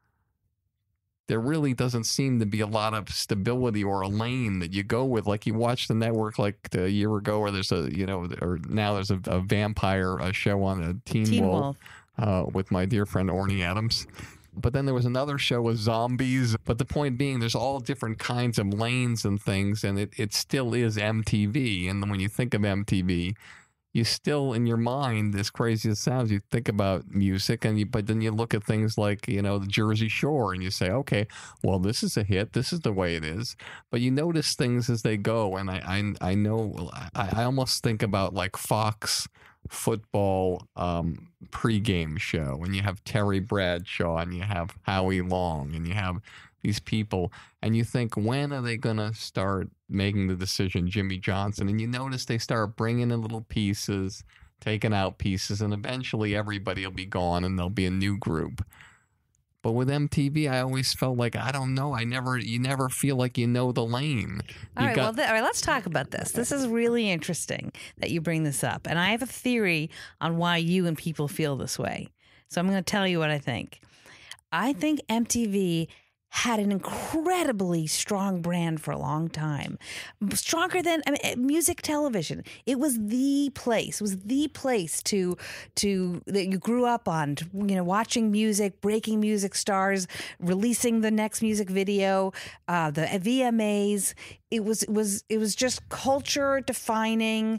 there really doesn't seem to be a lot of stability or a lane that you go with. Like you watch the network like a year ago, or there's now there's a vampire show on a Teen Wolf. With my dear friend Orny Adams. But then there was another show with zombies. But the point being, there's all different kinds of lanes and things, and it still is MTV. And when you think of MTV, you still, in your mind, as crazy as it sounds, you think about music, but then you look at things like, the Jersey Shore, and you say, okay, well, this is a hit. This is the way it is. But you notice things as they go, and I know, I almost think about like Fox football pregame show, and you have Terry Bradshaw, and you have Howie Long, and you have these people, and you think, when are they going to start making the decision, Jimmy Johnson? And you notice they start bringing in little pieces, taking out pieces, and eventually everybody will be gone and there'll be a new group. But with MTV, I always felt like, I don't know, you never feel like you know the lane. All right, let's talk about this. This is really interesting that you bring this up. And I have a theory on why you and people feel this way. So I'm going to tell you what I think. I think MTV had an incredibly strong brand for a long time, stronger than music television. It was the place. It was the place to that you grew up on. Watching music, breaking music stars, releasing the next music video, the VMAs. It was just culture defining,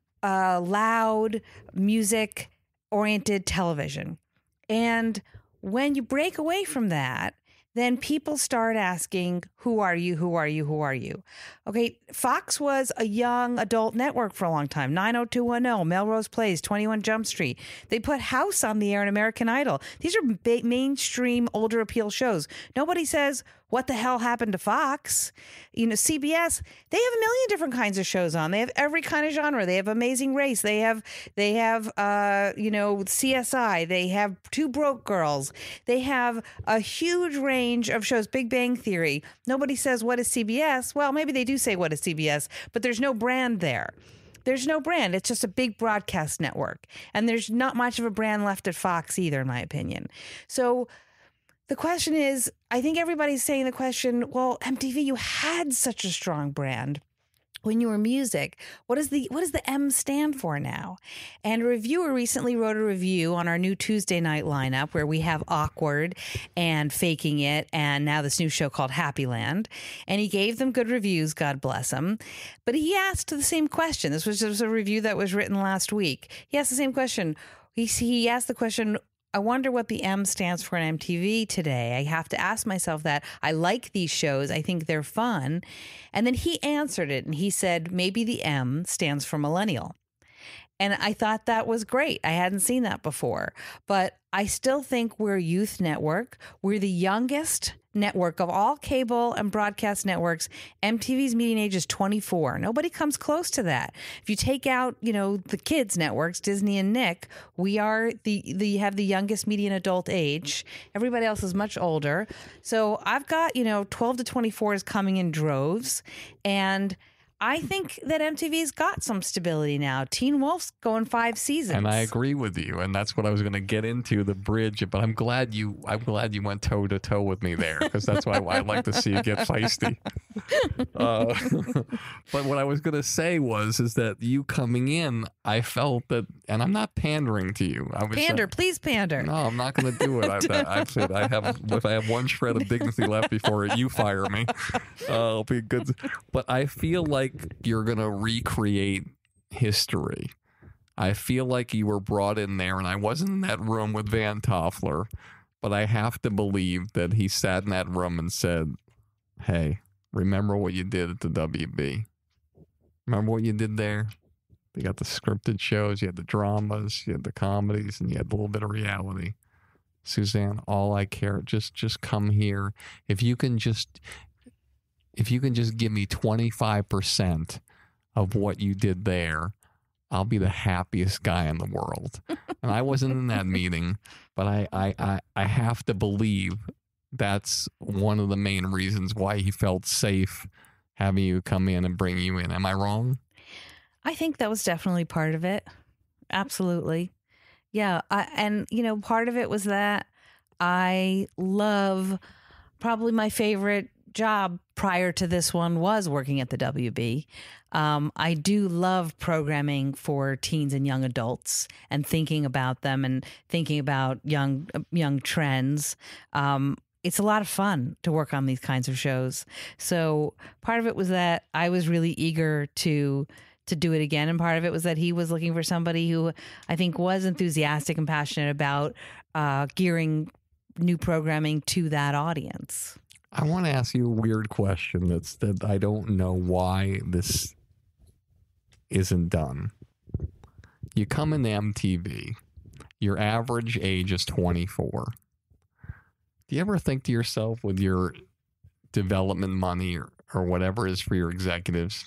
loud music oriented television. And when you break away from that, then people start asking, who are you? Who are you? Who are you? Okay, Fox was a young adult network for a long time. 90210, Melrose Place, 21 Jump Street. They put House on the air and American Idol. These are mainstream, older appeal shows. Nobody says, what the hell happened to Fox? CBS, they have a million different kinds of shows on. They have every kind of genre. They have Amazing Race. They have CSI. They have Two Broke Girls. They have a huge range of shows. Big Bang Theory. Nobody says, what is CBS? Well, maybe they do say, what is CBS? But there's no brand there. There's no brand. It's just a big broadcast network. And there's not much of a brand left at Fox either, in my opinion. So the question is, I think everybody's saying the question, well, MTV, you had such a strong brand. when you were music, what does the M stand for now? And a reviewer recently wrote a review on our new Tuesday night lineup where we have Awkward and Faking It and now this new show called Happy Land. And he gave them good reviews, God bless him. But he asked the same question. This was just a review that was written last week. He asked the same question. He asked the question, I wonder what the M stands for in MTV today. I have to ask myself that. I like these shows. I think they're fun. And then he answered it and he said, maybe the M stands for millennial. And I thought that was great. I hadn't seen that before. But I still think we're a youth network. We're the youngest network of all cable and broadcast networks. MTV's median age is 24. Nobody comes close to that. If you take out, the kids networks, Disney and Nick, we are have the youngest median adult age. Everybody else is much older. So I've got, 12 to 24 is coming in droves. And I think that MTV's got some stability now. Teen Wolf's going 5 seasons. And I agree with you. And that's what I was going to get into, the bridge. But I'm glad you went toe to toe with me there, because that's why I like to see you get feisty. But what I was going to say is that you coming in, I felt that, and I'm not pandering to you. Please pander. No, I'm not going to do it. If I have one shred of dignity left before you fire me, I'll be good. But I feel like you're going to recreate history. I feel like you were brought in there, and I wasn't in that room with Van Toffler, but I have to believe that he sat in that room and said, hey, remember what you did at the WB? Remember what you did there? You got the scripted shows, you had the dramas, you had the comedies, and you had a little bit of reality. Suzanne, all I care, just come here. If you can just give me 25% of what you did there, I'll be the happiest guy in the world. And I wasn't in that meeting, but I have to believe that's one of the main reasons why he felt safe having you come in and bring you in. Am I wrong? I think that was definitely part of it. Absolutely. Yeah. Part of it was that I love, probably my favorite job prior to this one was working at the WB. I do love programming for teens and young adults and thinking about them and thinking about young trends. It's a lot of fun to work on these kinds of shows. So part of it was that I was really eager to do it again. And part of it was that he was looking for somebody who I think was enthusiastic and passionate about gearing new programming to that audience. I want to ask you a weird question that I don't know why this isn't done. You come into MTV, your average age is 24. Do you ever think to yourself, with your development money or whatever it is for your executives,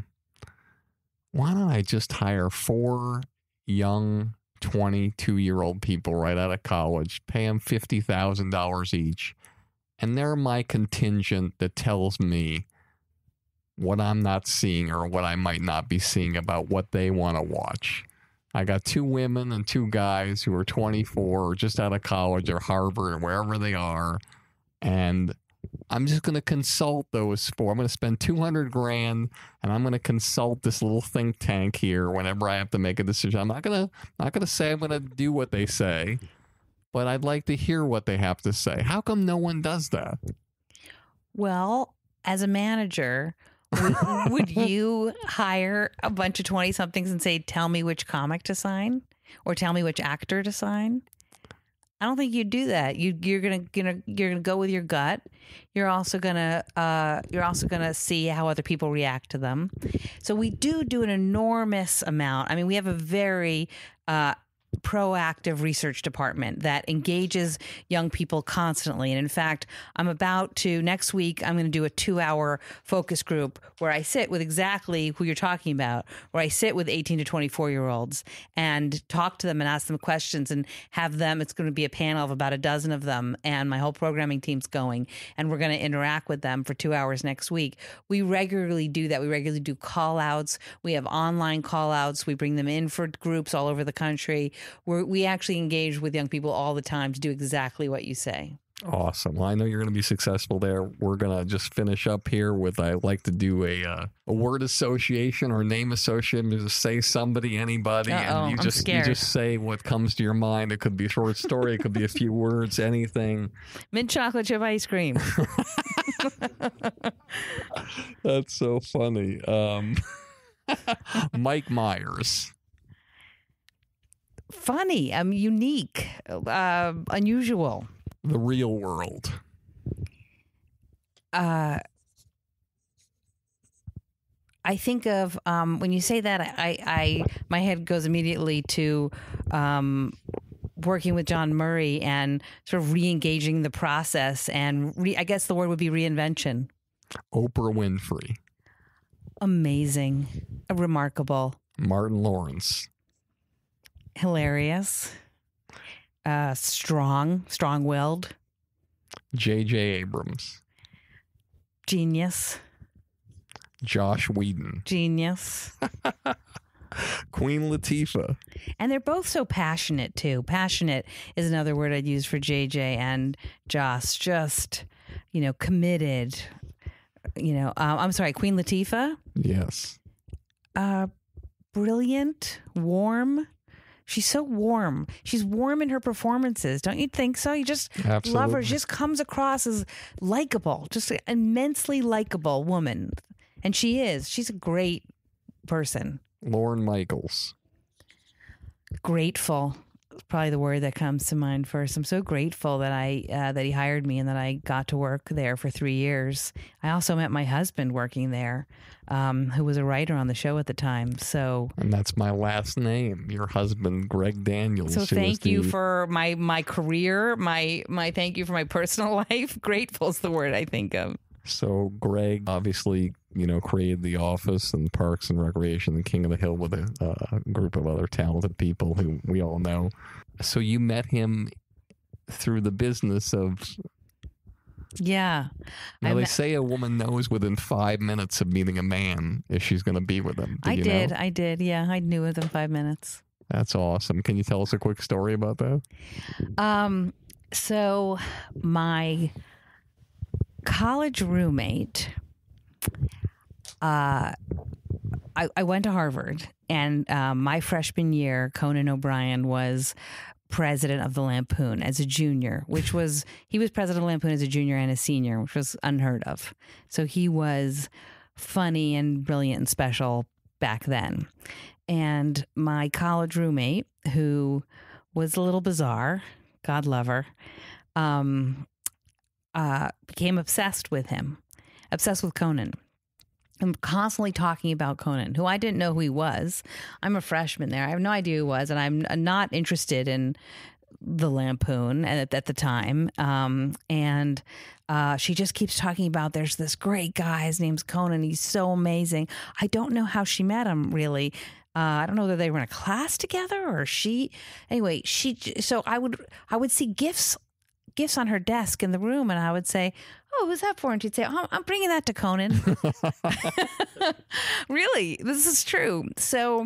why don't I just hire 4 young 22-year-old people right out of college, pay them $50,000 each, and they're my contingent that tells me what I'm not seeing or what I might not be seeing about what they want to watch. I got 2 women and 2 guys who are 24 or just out of college or Harvard or wherever they are, and I'm just going to consult those 4. I'm going to spend $200,000 and I'm going to consult this little think tank here whenever I have to make a decision. I'm not going to say I'm going to do what they say, but I'd like to hear what they have to say. How come no one does that? Well, as a manager, would you hire a bunch of 20-somethings and say, tell me which comic to sign or tell me which actor to sign? I don't think you'd do that. You're gonna go with your gut. You're also gonna see how other people react to them. So we do an enormous amount. I mean, we have a very proactive research department that engages young people constantly. And in fact, next week, I'm going to do a 2-hour focus group where I sit with exactly who you're talking about, where I sit with 18 to 24-year-olds and talk to them and ask them questions and have them. It's going to be a panel of about a dozen of them, and my whole programming team's going, and we're going to interact with them for 2 hours next week. We regularly do that. We regularly do call outs. We have online call outs. We bring them in for groups all over the country. We actually engage with young people all the time to do exactly what you say. Awesome. Well, I know you're going to be successful there. We're going to just finish up here with, I like to do a word association or name association. Just say somebody, anybody, and you just say what comes to your mind. It could be a short story. It could be a few words, anything. Mint chocolate chip ice cream. That's so funny. Mike Myers. Funny. Unique. Unusual. The Real World. I think of when you say that, I my head goes immediately to working with John Murray and sort of re-engaging the process, and I guess the word would be reinvention. Oprah Winfrey. Amazing, remarkable. Martin Lawrence. Hilarious. Strong-willed. J.J. Abrams. Genius. Josh Whedon. Genius. Queen Latifah. And they're both so passionate, too. Passionate is another word I'd use for J.J. and Josh. Just, committed. I'm sorry, Queen Latifah? Yes. Brilliant. Warm. She's so warm. She's warm in her performances. Don't you think so? You just love her. She just comes across as likable, just an immensely likable woman. And she is. She's a great person. Lorne Michaels. Grateful. Probably the word that comes to mind first. I'm so grateful that that he hired me and that I got to work there for 3 years. I also met my husband working there, who was a writer on the show at the time. And that's my last name. Your husband, Greg Daniels. So thank you for my career. My thank you for my personal life. Grateful is the word I think of. So Greg obviously, created The Office and Parks and Recreation and King of the Hill with a group of other talented people who we all know. So you met him through the business of... Yeah. Now, they say a woman knows within 5 minutes of meeting a man if she's going to be with him. I did. Yeah, I knew within 5 minutes. That's awesome. Can you tell us a quick story about that? So my college roommate... I went to Harvard, and my freshman year, Conan O'Brien was president of the Lampoon as a junior, he was president of Lampoon as a junior and a senior, which was unheard of. So he was funny and brilliant and special back then. And my college roommate, who was a little bizarre, God love her, became obsessed with Conan. I'm constantly talking about Conan, who I didn't know who he was. I'm a freshman there. I have no idea who he was, and I'm not interested in the Lampoon at the time. She just keeps talking about there's this great guy. His name's Conan. He's so amazing. I don't know how she met him, really. I don't know whether they were in a class together or she. Anyway, so I would see gifts on her desk in the room, and I would say, "Oh, who's that for?" And she'd say, "Oh, I'm bringing that to Conan." Really, this is true. So,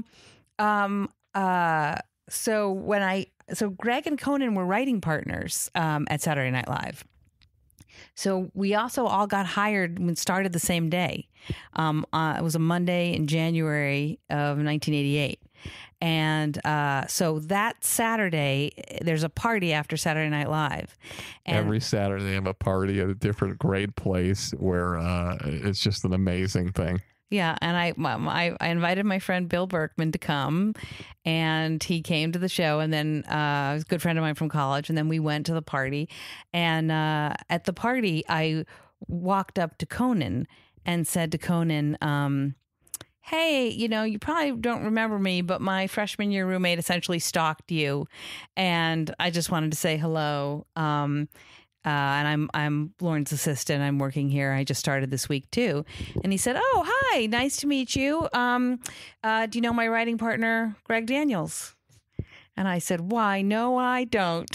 so Greg and Conan were writing partners at Saturday Night Live. So we also all got hired and started the same day. It was a Monday in January of 1988. And so that Saturday, there's a party after Saturday Night Live. And every Saturday they have a party at a different great place where it's just an amazing thing. Yeah, and I invited my friend Bill Berkman to come, and he came to the show, and then he was a good friend of mine from college, and then we went to the party. And at the party, I walked up to Conan and said to Conan, "Hey, you probably don't remember me, but my freshman year roommate essentially stalked you, and I just wanted to say hello. And I'm Lorne's assistant. I'm working here. I just started this week too." And he said, "Oh, hi, nice to meet you. Do you know my writing partner, Greg Daniels?" And I said, "Why, no, I don't."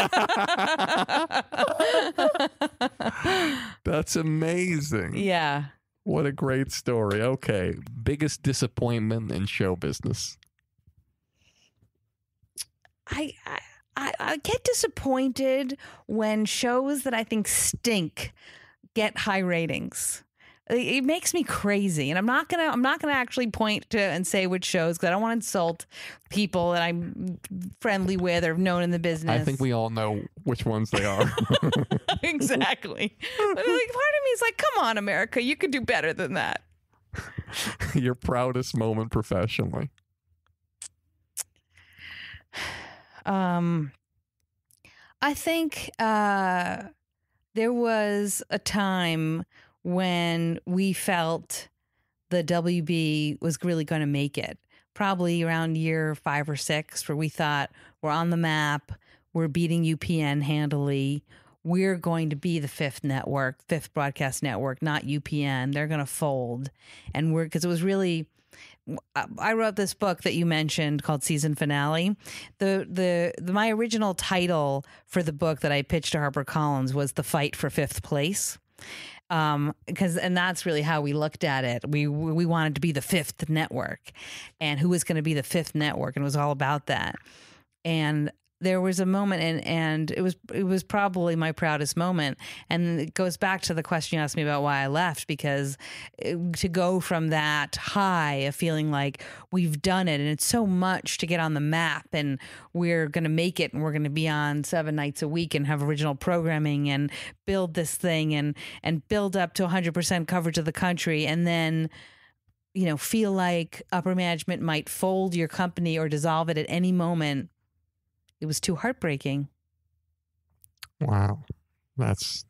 That's amazing. Yeah. What a great story. Okay. Biggest disappointment in show business. I get disappointed when shows that I think stink get high ratings. It makes me crazy, and I'm not gonna actually point to and say which shows because I don't want to insult people that I'm friendly with or have known in the business. I think we all know which ones they are. Exactly. But like, part of me is like, come on, America, you could do better than that. Your proudest moment professionally. I think there was a time when we felt the WB was really going to make it, probably around year 5 or 6, where we thought we're on the map, we're beating UPN handily, we're going to be the fifth broadcast network, not UPN. They're going to fold. And because it was really, I wrote this book that you mentioned called Season Finale. My original title for the book that I pitched to HarperCollins was The Fight for Fifth Place. And that's really how we looked at it. We wanted to be the fifth network, and who was going to be the fifth network, and it was all about that. And there was a moment, and it was probably my proudest moment. And it goes back to the question you asked me about why I left, because to go from that high of feeling like we've done it, and it's so much to get on the map, and we're going to make it, and we're going to be on 7 nights a week and have original programming and build this thing and build up to 100% coverage of the country, and then feel like upper management might fold your company or dissolve it at any moment. It was too heartbreaking. Wow. That's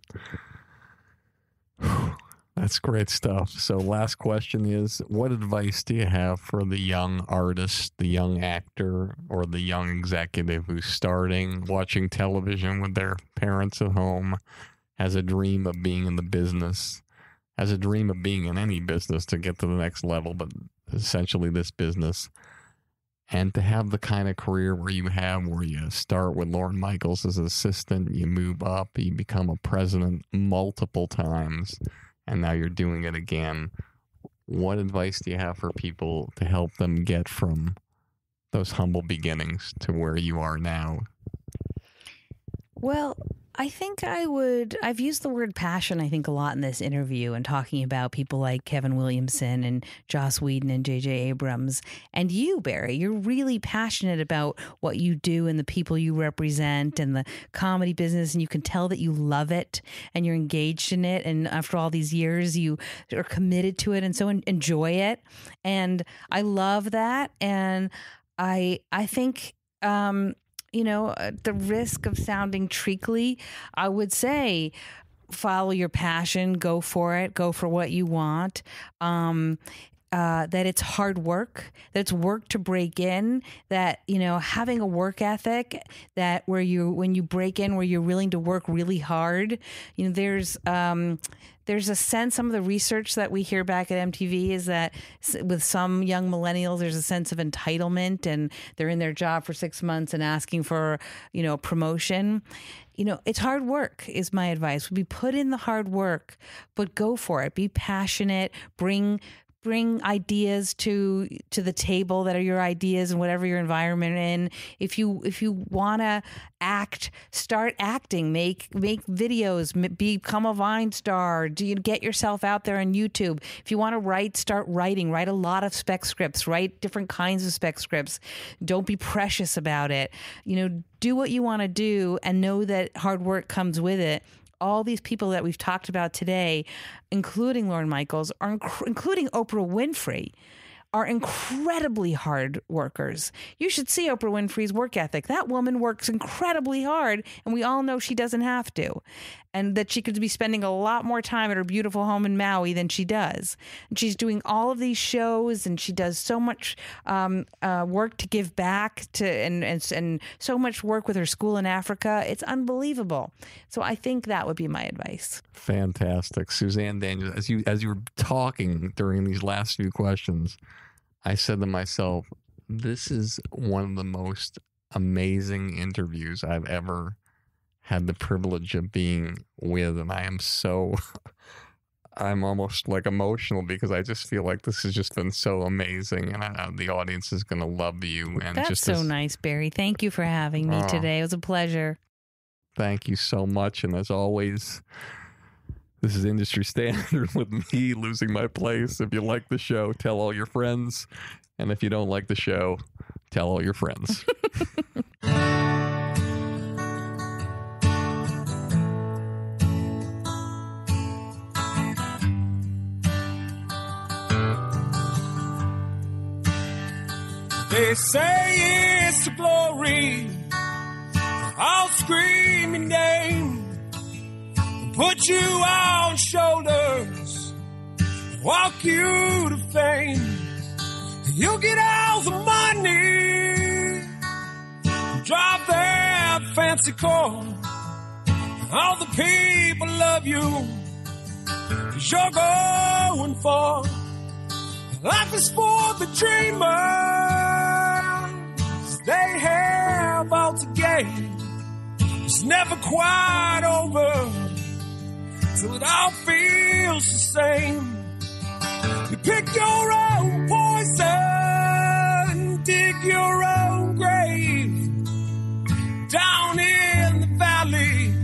great stuff. So last question is, what advice do you have for the young artist, the young actor, or the young executive who's starting, watching television with their parents at home, has a dream of being in the business, has a dream of being in any business to get to the next level, but essentially this business, and to have the kind of career where you start with Lorne Michaels as an assistant, you move up, you become a president multiple times, and now you're doing it again. What advice do you have for people to help them get from those humble beginnings to where you are now? Well, I think I've used the word passion, I think, a lot in this interview, and talking about people like Kevin Williamson and Joss Whedon and J.J. Abrams. And you, Barry, you're really passionate about what you do and the people you represent and the comedy business, and you can tell that you love it and you're engaged in it. And after all these years, you are committed to it and so enjoy it. And I love that. And I think... at the risk of sounding treacly, I would say follow your passion, go for it, go for what you want. That it's hard work, that it's work to break in, that, having a work ethic, that when you break in, where you're willing to work really hard, there's a sense, some of the research that we hear back at MTV is that with some young millennials, there's a sense of entitlement, and they're in their job for 6 months and asking for, promotion. It's hard work is my advice. Be put in the hard work, but go for it. Be passionate, bring ideas to the table that are your ideas in whatever your environment in. If you want to act, start acting, make videos, become a Vine star, get yourself out there on YouTube. If you want to write, start writing, write a lot of spec scripts, write different kinds of spec scripts. Don't be precious about it. Do what you want to do and know that hard work comes with it. All these people that we've talked about today, including Lorne Michaels, including Oprah Winfrey, are incredibly hard workers. You should see Oprah Winfrey's work ethic. That woman works incredibly hard, and we all know she doesn't have to, and that she could be spending a lot more time at her beautiful home in Maui than she does. And she's doing all of these shows, and she does so much work to give back to, and so much work with her school in Africa. It's unbelievable. So I think that would be my advice. Fantastic. SUSANNE Daniels, as you were talking during these last few questions, I said to myself, this is one of the most amazing interviews I've ever had the privilege of being with, and I am so I'm almost like emotional because I just feel like this has just been so amazing, and the audience is going to love you. And That's just so nice, Barry. Thank you for having me today. It was a pleasure. Thank you so much. And as always, this is Industry Standard with me losing my place. If you like the show, tell all your friends. And if you don't like the show, tell all your friends. They say it's the glory. I'll scream your name, put you on shoulders, walk you to fame. You'll get all the money, drive that fancy car. All the people love you, 'cause you're going far. Life is for the dreamers. They have all to gain. It's never quite over till it all feels the same. You pick your own poison, dig your own grave down in the valley.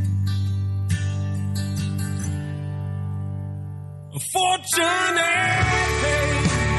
A fortunate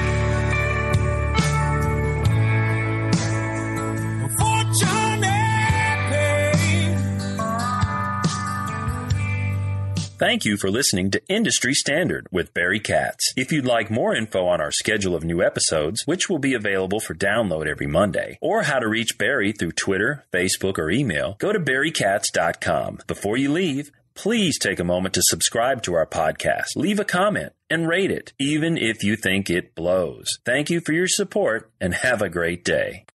Thank you for listening to Industry Standard with Barry Katz. If you'd like more info on our schedule of new episodes, which will be available for download every Monday, or how to reach Barry through Twitter, Facebook, or email, go to barrykatz.com. Before you leave, please take a moment to subscribe to our podcast, leave a comment, and rate it, even if you think it blows. Thank you for your support, and have a great day.